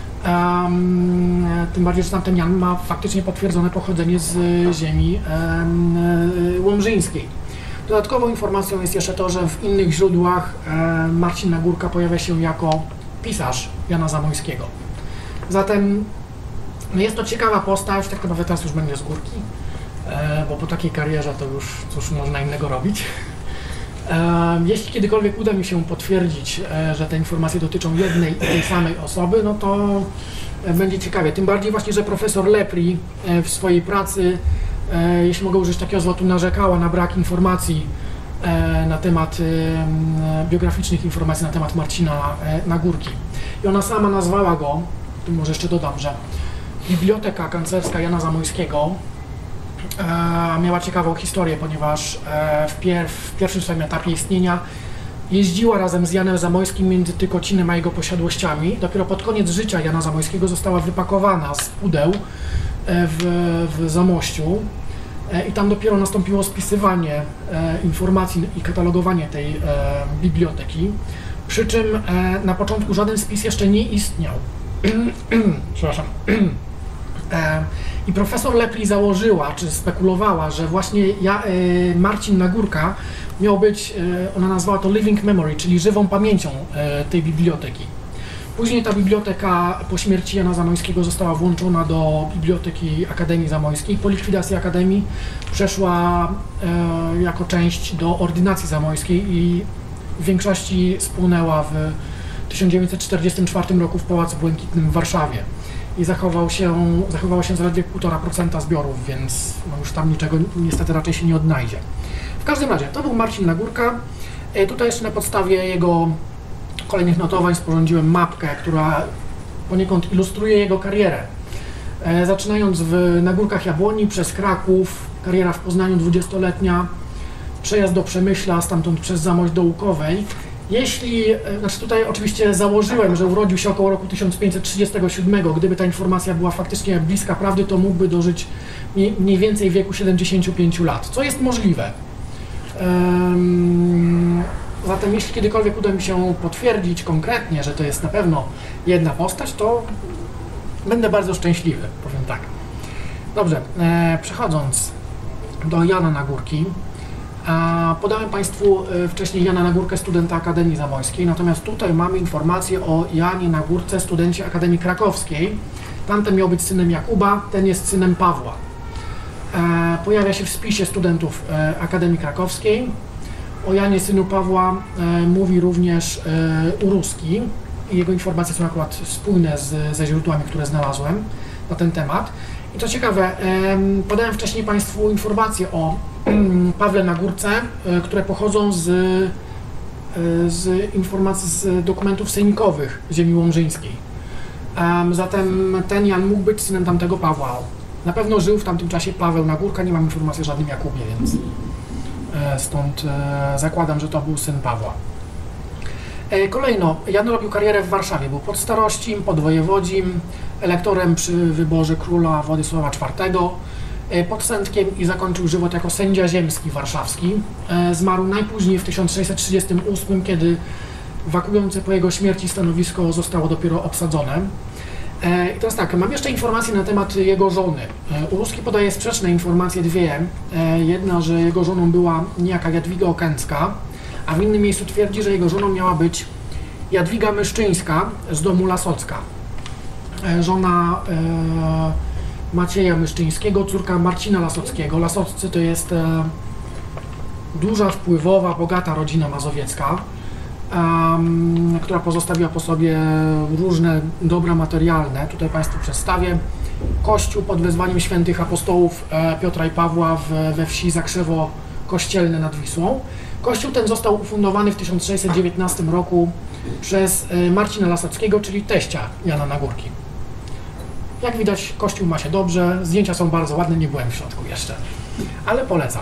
Um, tym bardziej, że tamten Jan ma faktycznie potwierdzone pochodzenie z ziemi um, łomżyńskiej. Dodatkową informacją jest jeszcze to, że w innych źródłach um, Marcin Nagórka pojawia się jako pisarz Jana Zamojskiego. Zatem no jest to ciekawa postać, tak naprawdę teraz już będzie z górki, e, bo po takiej karierze to już cóż można innego robić. Jeśli kiedykolwiek uda mi się potwierdzić, że te informacje dotyczą jednej i tej samej osoby, no to będzie ciekawie. Tym bardziej właśnie, że profesor Lepri w swojej pracy, jeśli mogę użyć takiego zwrotu, narzekała na brak informacji na temat biograficznych informacji na temat Marcina Nagórki. I ona sama nazwała go, tu może jeszcze dodam, że Biblioteka Kanclerska Jana Zamoyskiego e, miała ciekawą historię, ponieważ e, w, pier w pierwszym swoim etapie istnienia jeździła razem z Janem Zamoyskim między Tykocinem a jego posiadłościami. Dopiero pod koniec życia Jana Zamoyskiego została wypakowana z pudeł e, w, w Zamościu e, i tam dopiero nastąpiło spisywanie e, informacji i katalogowanie tej e, biblioteki, przy czym e, na początku żaden spis jeszcze nie istniał. Przepraszam. I profesor Lepri założyła, czy spekulowała, że właśnie ja, Marcin Nagórka miał być, ona nazwała to living memory, czyli żywą pamięcią tej biblioteki. Później ta biblioteka po śmierci Jana Zamoyskiego została włączona do Biblioteki Akademii Zamojskiej. Po likwidacji Akademii przeszła jako część do Ordynacji Zamojskiej i w większości spłonęła w tysiąc dziewięćset czterdziestym czwartym roku w Pałacu Błękitnym w Warszawie i zachował się, zachowało się zaledwie półtora procenta zbiorów, więc no już tam niczego niestety raczej się nie odnajdzie. W każdym razie, to był Marcin Nagórka. Tutaj jeszcze na podstawie jego kolejnych notowań sporządziłem mapkę, która poniekąd ilustruje jego karierę. Zaczynając w Nagórkach Jabłoni, przez Kraków, kariera w Poznaniu dwudziestoletnia, przejazd do Przemyśla, stamtąd przez Zamość do Łukowej. Jeśli, znaczy tutaj oczywiście założyłem, że urodził się około roku tysiąc pięćset trzydziestego siódmego, gdyby ta informacja była faktycznie bliska prawdy, to mógłby dożyć mniej więcej w wieku siedemdziesięciu pięciu lat, co jest możliwe. Um, zatem jeśli kiedykolwiek uda mi się potwierdzić konkretnie, że to jest na pewno jedna postać, to będę bardzo szczęśliwy, powiem tak. Dobrze, e, przechodząc do Jana Nagórki. Podałem Państwu wcześniej Jana Nagórkę, studenta Akademii Zamojskiej, natomiast tutaj mamy informację o Janie Nagórce, studencie Akademii Krakowskiej. Tamten miał być synem Jakuba, ten jest synem Pawła. Pojawia się w spisie studentów Akademii Krakowskiej. O Janie, synu Pawła, mówi również Uruski i jego informacje są akurat spójne z, ze źródłami, które znalazłem na ten temat. I co ciekawe, podałem wcześniej Państwu informacje o Pawle Nagórce, które pochodzą z, z informacji z dokumentów sejmikowych ziemi łomżyńskiej. Zatem ten Jan mógł być synem tamtego Pawła. Na pewno żył w tamtym czasie Paweł Nagórka, nie mam informacji o żadnym Jakubie, więc stąd zakładam, że to był syn Pawła. Kolejno, Jan robił karierę w Warszawie, był podstarościm, podwojewodzim, elektorem przy wyborze króla Władysława czwartego, podsędkiem i zakończył żywot jako sędzia ziemski warszawski. Zmarł najpóźniej w tysiąc sześćset trzydziestym ósmym, kiedy wakujące po jego śmierci stanowisko zostało dopiero obsadzone. I teraz tak, mam jeszcze informacje na temat jego żony. Uruski podaje sprzeczne informacje dwie. Jedna, że jego żoną była niejaka Jadwiga Okęcka, a w innym miejscu twierdzi, że jego żoną miała być Jadwiga Myszczyńska z domu Lasocka. Żona e, Macieja Myszczyńskiego, córka Marcina Lasockiego. Lasoccy to jest e, duża, wpływowa, bogata rodzina mazowiecka, e, która pozostawiła po sobie różne dobra materialne. Tutaj Państwu przedstawię. Kościół pod wezwaniem świętych apostołów e, Piotra i Pawła w, we wsi Zakrzewo Kościelne nad Wisłą. Kościół ten został ufundowany w tysiąc sześćset dziewiętnastym roku przez Marcina Lasockiego, czyli teścia Jana Nagórki. Jak widać, kościół ma się dobrze, zdjęcia są bardzo ładne, nie byłem w środku jeszcze, ale polecam.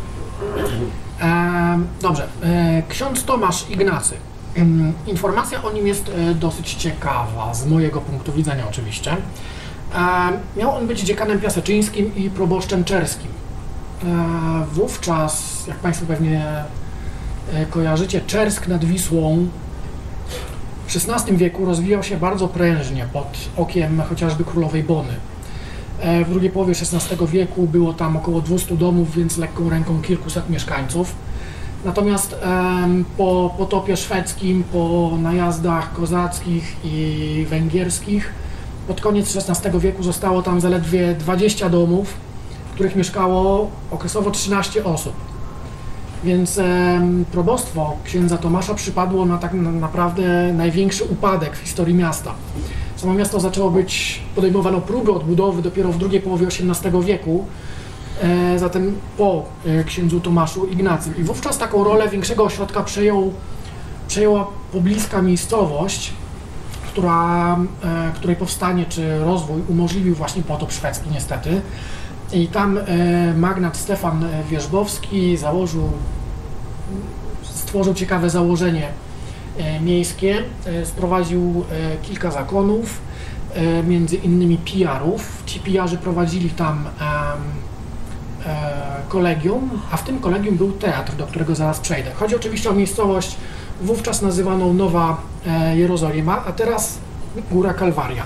E, dobrze, e, ksiądz Tomasz Ignacy. E, informacja o nim jest e, dosyć ciekawa, z mojego punktu widzenia oczywiście. E, miał on być dziekanem piaseczyńskim i proboszczem czerskim. E, wówczas, jak Państwo pewnie e, kojarzycie, Czersk nad Wisłą w szesnastym wieku rozwijał się bardzo prężnie pod okiem chociażby królowej Bony. E, w drugiej połowie szesnastego wieku było tam około dwustu domów, więc lekką ręką kilkuset mieszkańców. Natomiast e, po potopie szwedzkim, po najazdach kozackich i węgierskich pod koniec szesnastego wieku zostało tam zaledwie dwadzieścia domów, w których mieszkało okresowo trzynaście osób. Więc e, probostwo księdza Tomasza przypadło na tak naprawdę największy upadek w historii miasta. Samo miasto zaczęło być, podejmowano próby odbudowy dopiero w drugiej połowie osiemnastego wieku, e, zatem po e, księdzu Tomaszu Ignacym. I wówczas taką rolę większego ośrodka przejął, przejęła pobliska miejscowość, która, e, której powstanie czy rozwój umożliwił właśnie potop szwedzki niestety. I tam e, magnat Stefan Wierzbowski założył, stworzył ciekawe założenie e, miejskie, e, sprowadził e, kilka zakonów, e, między innymi pijarów. Ci pijarzy prowadzili tam e, e, kolegium, a w tym kolegium był teatr, do którego zaraz przejdę. Chodzi oczywiście o miejscowość wówczas nazywaną Nowa e, Jerozolima, a teraz Góra Kalwaria.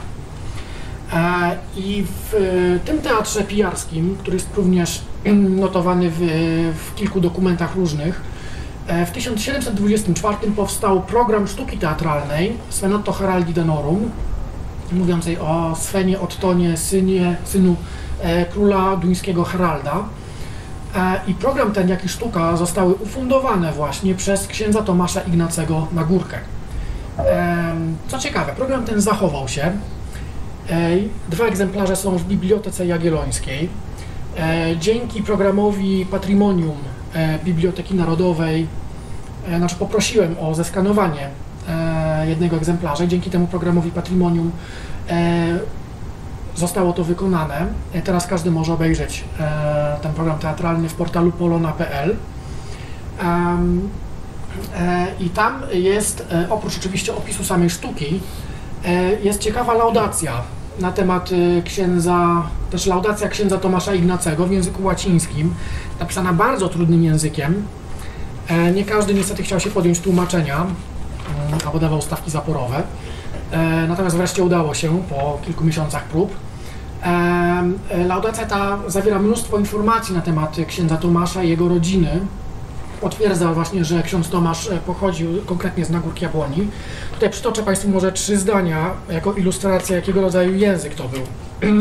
I w tym teatrze pijarskim, który jest również notowany w, w kilku dokumentach różnych, w tysiąc siedemset dwudziestym czwartym powstał program sztuki teatralnej Svenotto Haraldi Danorum, mówiącej o Svenie Ottonie, synie, synu króla duńskiego Haralda. I program ten, jak i sztuka zostały ufundowane właśnie przez księdza Tomasza Ignacego Nagórkę. Co ciekawe, program ten zachował się. Dwa egzemplarze są w Bibliotece Jagiellońskiej. Dzięki programowi Patrimonium Biblioteki Narodowej, znaczy poprosiłem o zeskanowanie jednego egzemplarza i dzięki temu programowi Patrimonium zostało to wykonane. Teraz każdy może obejrzeć ten program teatralny w portalu polona kropka p l. I tam jest, oprócz oczywiście opisu samej sztuki, jest ciekawa laudacja na temat księdza, też laudacja księdza Tomasza Ignacego w języku łacińskim, napisana bardzo trudnym językiem. Nie każdy niestety chciał się podjąć tłumaczenia, albo dawał stawki zaporowe. Natomiast wreszcie udało się po kilku miesiącach prób. Laudacja ta zawiera mnóstwo informacji na temat księdza Tomasza i jego rodziny. Potwierdza właśnie, że ksiądz Tomasz pochodził konkretnie z Nagórk Jabłoni. Tutaj przytoczę Państwu może trzy zdania jako ilustracja, jakiego rodzaju język to był.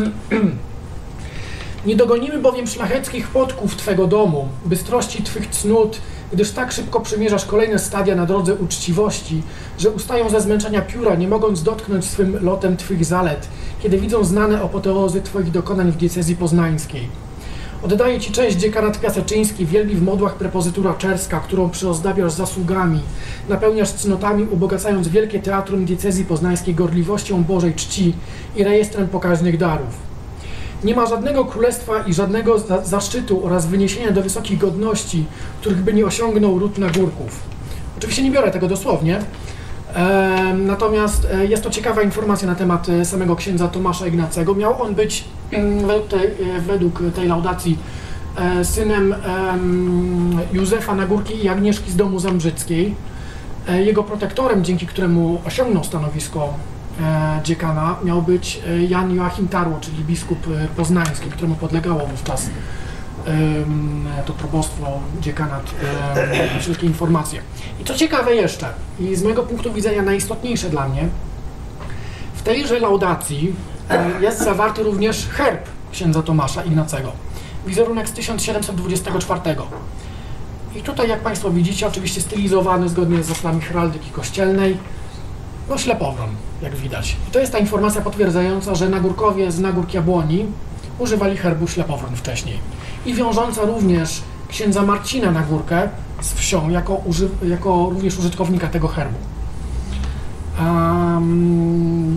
Nie dogonimy bowiem szlacheckich podków Twego domu, bystrości Twych cnót, gdyż tak szybko przemierzasz kolejne stadia na drodze uczciwości, że ustają ze zmęczenia pióra, nie mogąc dotknąć swym lotem Twych zalet, kiedy widzą znane apoteozy Twoich dokonań w diecezji poznańskiej. Oddaję Ci cześć dziekanat piaseczyński, wielbi w modłach prepozytura czerska, którą przyozdabiasz zasługami, napełniasz cnotami, ubogacając wielkie teatrum diecezji poznańskiej gorliwością Bożej czci i rejestrem pokaźnych darów. Nie ma żadnego królestwa i żadnego za zaszczytu oraz wyniesienia do wysokich godności, których by nie osiągnął ród Nagórków. Oczywiście nie biorę tego dosłownie, e, natomiast jest to ciekawa informacja na temat samego księdza Tomasza Ignacego. Miał on być według tej, według tej laudacji synem Józefa Nagórki i Agnieszki z domu Zambrzyckiej. Jego protektorem, dzięki któremu osiągnął stanowisko dziekana, miał być Jan Joachim Tarło, czyli biskup poznański, któremu podlegało wówczas to probostwo, dziekanat, wszelkie informacje. I co ciekawe jeszcze, i z mojego punktu widzenia najistotniejsze dla mnie, w tejże laudacji jest zawarty również herb księdza Tomasza Ignacego, wizerunek z tysiąc siedemset dwudziestego czwartego. I tutaj, jak Państwo widzicie, oczywiście stylizowany zgodnie z zasadami heraldyki kościelnej, no ślepowron, jak widać. I to jest ta informacja potwierdzająca, że Nagórkowie z Nagórk Jabłoni używali herbu ślepowron wcześniej. I wiążąca również księdza Marcina Nagórkę z wsią, jako, uży jako również użytkownika tego herbu. Um,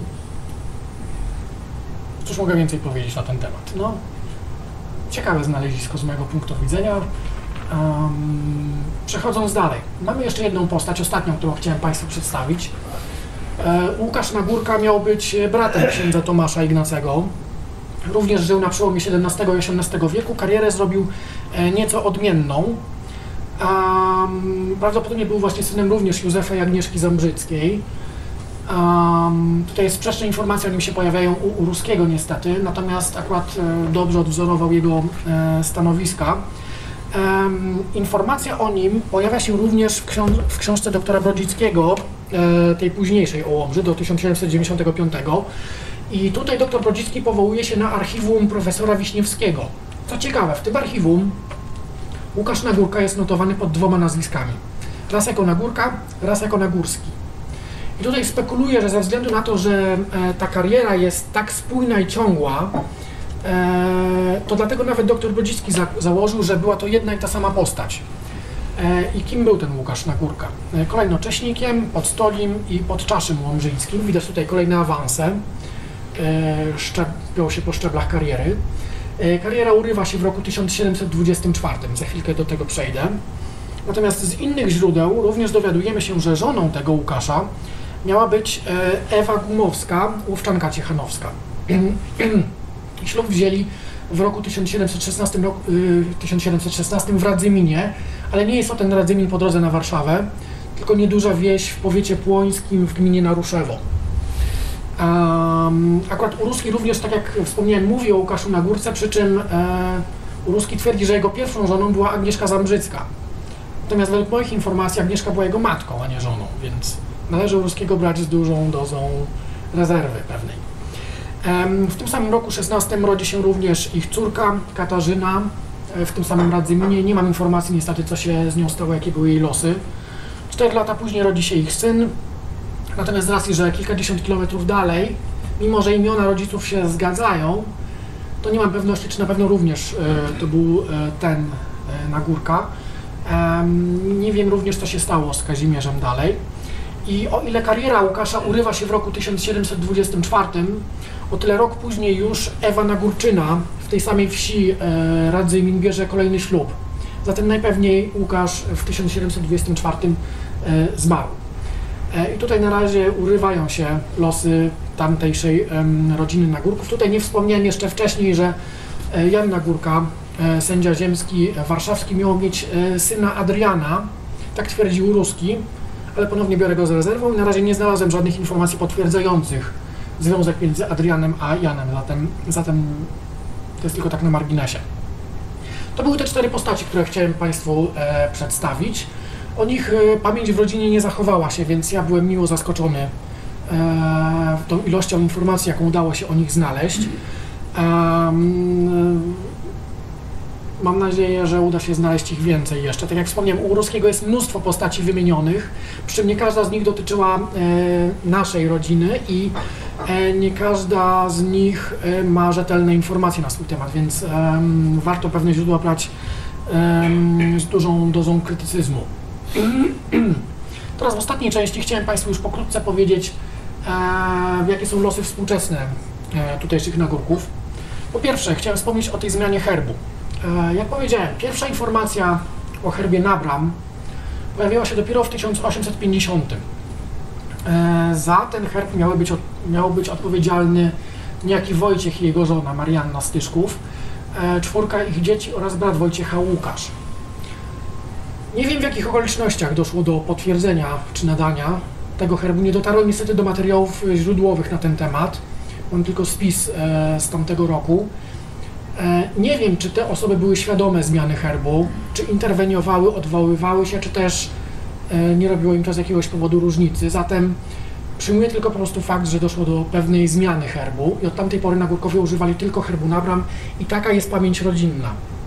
cóż mogę więcej powiedzieć na ten temat? No, ciekawe znalezisko z mojego punktu widzenia. Um, przechodząc dalej, mamy jeszcze jedną postać, ostatnią, którą chciałem Państwu przedstawić. E, Łukasz Nagórka miał być bratem księdza Tomasza Ignacego. Również żył na przełomie siedemnastego i osiemnastego wieku. Karierę zrobił e, nieco odmienną. Um, prawdopodobnie był właśnie synem również Józefa i Agnieszki Zambrzyckiej. Um, tutaj sprzeczne informacje o nim się pojawiają u, u Ruskiego niestety, natomiast akurat e, dobrze odwzorował jego e, stanowiska. Um, informacja o nim pojawia się również w, książ w książce doktora Brodzickiego, e, tej późniejszej o Łomży, do tysiąc siedemset dziewięćdziesiątego piątego. I tutaj doktor Brodzicki powołuje się na archiwum profesora Wiśniewskiego. Co ciekawe, w tym archiwum Łukasz Nagórka jest notowany pod dwoma nazwiskami. Raz jako Nagórka, raz jako Nagórski. I tutaj spekuluję, że ze względu na to, że e, ta kariera jest tak spójna i ciągła, e, to dlatego nawet doktor Brodzicki za, założył, że była to jedna i ta sama postać. E, I kim był ten Łukasz Nagórka? E, kolejno Cześnikiem, Podstolim i Podczaszym Łomżyńskim. Widać tutaj kolejne awanse. E, szczepią się po szczeblach kariery. E, kariera urywa się w roku tysiąc siedemset dwudziestym czwartym. Za chwilkę do tego przejdę. Natomiast z innych źródeł również dowiadujemy się, że żoną tego Łukasza miała być Ewa Gumowska, łowczanka ciechanowska. Ślub wzięli w roku tysiąc siedemset szesnastym, roku, tysiąc siedemset szesnastym w Radzyminie, ale nie jest to ten Radzymin po drodze na Warszawę, tylko nieduża wieś w powiecie płońskim w gminie Naruszewo. Um, akurat Uruski również, tak jak wspomniałem, mówi o Łukaszu Nagórce, przy czym e, Uruski twierdzi, że jego pierwszą żoną była Agnieszka Zambrzycka. Natomiast według moich informacji Agnieszka była jego matką, a nie żoną, więc należy Uruskiego brać z dużą dozą rezerwy pewnej. W tym samym roku szesnastym rodzi się również ich córka Katarzyna, w tym samym Radzyminie. Nie mam informacji niestety, co się z nią stało, jakie były jej losy. Cztery lata później rodzi się ich syn, natomiast z racji, że kilkadziesiąt kilometrów dalej, mimo że imiona rodziców się zgadzają, to nie mam pewności, czy na pewno również to był ten Nagórka. Nie wiem również, co się stało z Kazimierzem dalej. I o ile kariera Łukasza urywa się w roku tysiąc siedemset dwudziestym czwartym, o tyle rok później już Ewa Nagórczyna w tej samej wsi e, Radzymin bierze kolejny ślub. Zatem najpewniej Łukasz w tysiąc siedemset dwudziestym czwartym e, zmarł. E, I tutaj na razie urywają się losy tamtejszej e, rodziny Nagórków. Tutaj nie wspomniałem jeszcze wcześniej, że e, Jan Nagórka, e, sędzia ziemski warszawski, miał mieć e, syna Adriana, tak twierdził Uruski, ale ponownie biorę go z rezerwą i na razie nie znalazłem żadnych informacji potwierdzających związek między Adrianem a Janem, zatem, zatem to jest tylko tak na marginesie. To były te cztery postaci, które chciałem Państwu e, przedstawić. O nich e, pamięć w rodzinie nie zachowała się, więc ja byłem miło zaskoczony e, tą ilością informacji, jaką udało się o nich znaleźć. E, Mam nadzieję, że uda się znaleźć ich więcej jeszcze. Tak jak wspomniałem, u Uruskiego jest mnóstwo postaci wymienionych, przy czym nie każda z nich dotyczyła e, naszej rodziny i e, nie każda z nich e, ma rzetelne informacje na swój temat, więc e, warto pewne źródła brać e, z dużą dozą krytycyzmu. Teraz w ostatniej części chciałem Państwu już pokrótce powiedzieć, e, jakie są losy współczesne e, tutejszych Nagórków. Po pierwsze, chciałem wspomnieć o tej zmianie herbu. Jak powiedziałem, pierwsza informacja o herbie Nabram pojawiła się dopiero w tysiąc osiemset pięćdziesiątym. Za ten herb miały być, miał być odpowiedzialny niejaki Wojciech i jego żona Marianna Styszków, czwórka ich dzieci oraz brat Wojciecha Łukasz. Nie wiem, w jakich okolicznościach doszło do potwierdzenia czy nadania tego herbu. Nie dotarłem niestety do materiałów źródłowych na ten temat. Mam tylko spis z tamtego roku. Nie wiem, czy te osoby były świadome zmiany herbu, czy interweniowały, odwoływały się, czy też nie robiło im to z jakiegoś powodu różnicy. Zatem przyjmuję tylko po prostu fakt, że doszło do pewnej zmiany herbu i od tamtej pory Nagórkowie używali tylko herbu Nabram i taka jest pamięć rodzinna.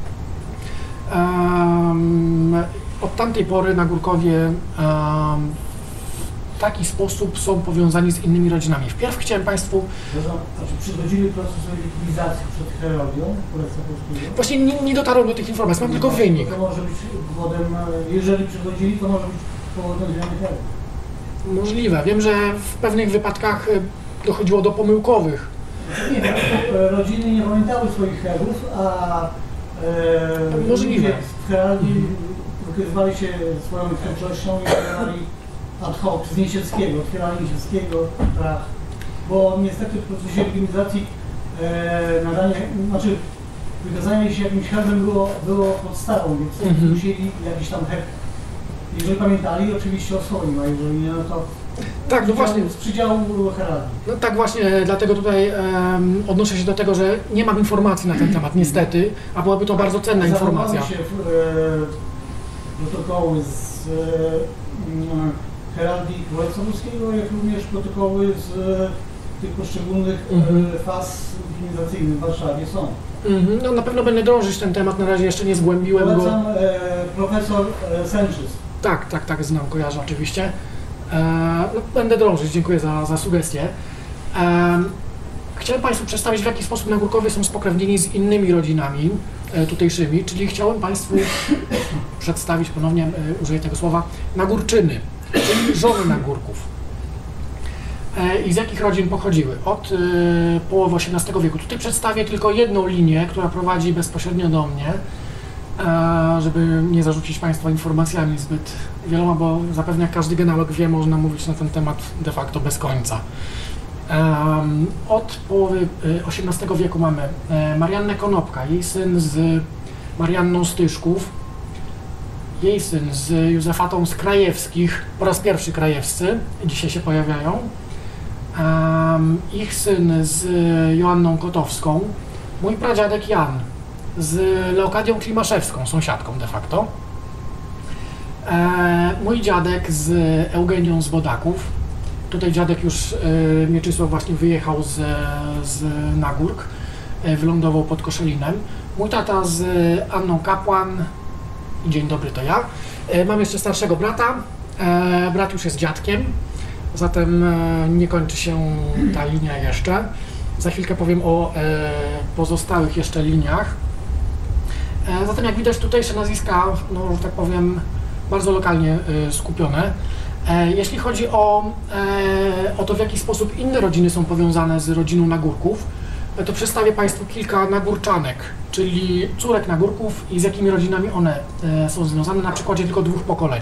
Um, od tamtej pory Nagórkowie um, w taki sposób są powiązani z innymi rodzinami. Wpierw chciałem Państwu... Znaczy przechodzili proces legitymizacji przed heraldią Królestwa Polskiego? Właśnie nie, nie dotarłem do tych informacji, mam tylko wynik. To może być powodem, jeżeli przechodzili, to może być powodem zmiany herbu. Możliwe. Wiem, że w pewnych wypadkach dochodziło do pomyłkowych. Nie, to rodziny nie pamiętały swoich herbów, a e, możliwe. W heraldii wykazywali się swoją twórczością i otwierali ad hoc z Niesieckiego, otwierali Niesieckiego, tak, bo niestety w procesie legitymizacji e, nadanie, znaczy wykazanie się jakimś herbem było, było podstawą, więc mm-hmm. musieli jakiś tam herb. Jeżeli pamiętali, oczywiście o swoim, a jeżeli nie, no to tak, no właśnie. Z przydziału heraldii. No tak właśnie, dlatego tutaj um, odnoszę się do tego, że nie mam informacji na ten temat, niestety, a byłaby to bardzo cenna informacja. się w, e, protokoły z e, heraldii Królestwa Polskiego, jak również protokoły z tych poszczególnych Mhm. e, faz wikimizacyjnych w Warszawie są. Mhm. No na pewno będę drążyć ten temat, na razie jeszcze nie zgłębiłem go. Polecam e, profesor e, Sęczys. Tak, tak, tak, znam, kojarzę oczywiście. E, no, będę drążyć, dziękuję za, za sugestię. E, chciałem Państwu przedstawić, w jaki sposób nagórkowie są spokrewnieni z innymi rodzinami e, tutejszymi, czyli chciałem Państwu przedstawić, ponownie e, użyję tego słowa, nagórczyny, czyli żony nagórków. E, I z jakich rodzin pochodziły? Od e, połowy osiemnastego wieku. Tutaj przedstawię tylko jedną linię, która prowadzi bezpośrednio do mnie, e, żeby nie zarzucić Państwa informacjami zbyt wieloma, bo zapewne jak każdy genealog wie, można mówić na ten temat de facto bez końca. E, od połowy osiemnastego wieku mamy e, Mariannę Konopka, jej syn z Marianną Styszków, jej syn z Józefatą z Krajewskich, po raz pierwszy krajewscy, dzisiaj się pojawiają. Um, ich syn z Joanną Kotowską, mój pradziadek Jan z Leokadią Klimaszewską, sąsiadką de facto, e, mój dziadek z Eugenią z Bodaków. Tutaj dziadek już, e, Mieczysław właśnie wyjechał z, z Nagórk, e, wylądował pod Koszalinem. Mój tata z Anną Kapłan, dzień dobry, to ja. E, mam jeszcze starszego brata, e, brat już jest dziadkiem. Zatem e, nie kończy się ta linia jeszcze. Za chwilkę powiem o e, pozostałych jeszcze liniach. E, zatem jak widać tutejsze nazwiska, no, że tak powiem, bardzo lokalnie e, skupione. E, jeśli chodzi o, e, o to, w jaki sposób inne rodziny są powiązane z rodziną Nagórków, e, to przedstawię Państwu kilka nagórczanek, czyli córek Nagórków i z jakimi rodzinami one e, są związane, na przykładzie tylko dwóch pokoleń.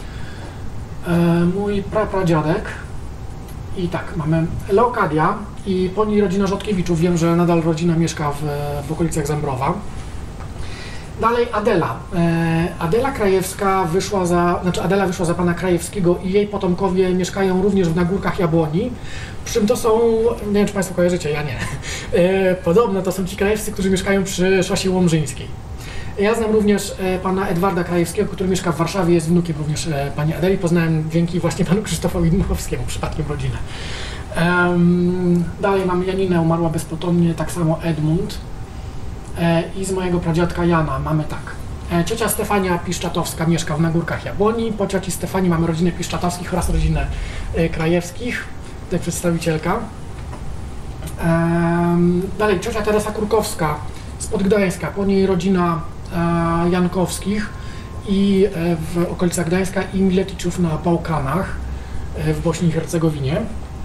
Mój prapradziadek i tak, mamy Leokadia i po niej rodzina Rzodkiewiczów, wiem, że nadal rodzina mieszka w, w okolicach Zambrowa. Dalej Adela. Adela Krajewska wyszła za, znaczy Adela wyszła za pana Krajewskiego i jej potomkowie mieszkają również w Nagórkach Jabłoni. Przy czym to są, nie wiem czy Państwo kojarzycie, ja nie. Podobno to są ci Krajewscy, którzy mieszkają przy szosie Łomżyńskiej. Ja znam również e, pana Edwarda Krajewskiego, który mieszka w Warszawie, jest wnukiem również e, pani Adeli. Poznałem dzięki właśnie panu Krzysztofowi Dmuchowskiemu, przypadkiem rodzinę. Um, dalej mamy Janinę, umarła bezpotomnie, tak samo Edmund. E, I z mojego pradziadka Jana mamy tak. E, ciocia Stefania Piszczatowska mieszka w Nagórkach Jabłoni. Po cioci Stefanii mamy rodzinę Piszczatowskich oraz rodzinę e, Krajewskich. Tutaj przedstawicielka. E, dalej ciocia Teresa Kurkowska spod Gdańska, po niej rodzina Jankowskich i w okolicach Gdańska i Mileticzów na Bałkanach w Bośni i Hercegowinie.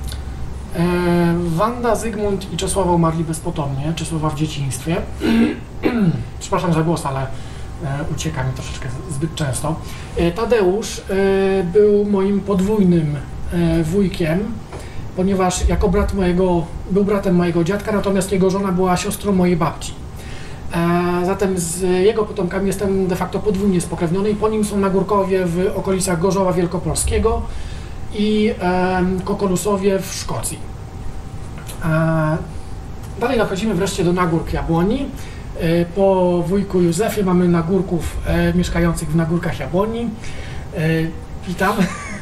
Wanda, Zygmunt i Czesława umarli bezpotomnie, Czesława w dzieciństwie. Przepraszam za głos, ale ucieka mi troszeczkę zbyt często. Tadeusz był moim podwójnym wujkiem, ponieważ jako brat mojego, był bratem mojego dziadka, natomiast jego żona była siostrą mojej babci. E, zatem z jego potomkami jestem de facto podwójnie spokrewniony i po nim są Nagórkowie w okolicach Gorzowa Wielkopolskiego i e, Kokolusowie w Szkocji. E, dalej dochodzimy wreszcie do Nagórk Jabłoni. E, po wujku Józefie mamy Nagórków e, mieszkających w Nagórkach Jabłoni. E, witam.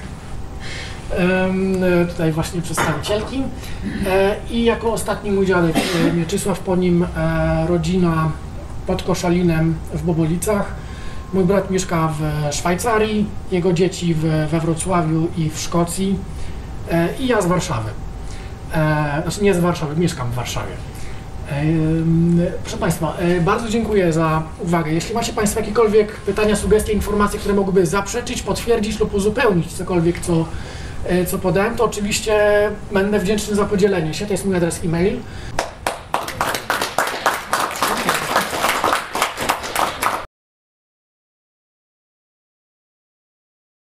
E, tutaj właśnie przedstawicielki. E, I jako ostatni mój dziadek e, Mieczysław, po nim e, rodzina pod Koszalinem w Bobolicach. Mój brat mieszka w Szwajcarii, jego dzieci w, we Wrocławiu i w Szkocji e, i ja z Warszawy. E, znaczy nie z Warszawy, mieszkam w Warszawie. E, proszę Państwa, e, bardzo dziękuję za uwagę. Jeśli macie Państwo jakiekolwiek pytania, sugestie, informacje, które mogłyby zaprzeczyć, potwierdzić lub uzupełnić cokolwiek, co co podałem, to oczywiście będę wdzięczny za podzielenie się, to jest mój adres e-mail.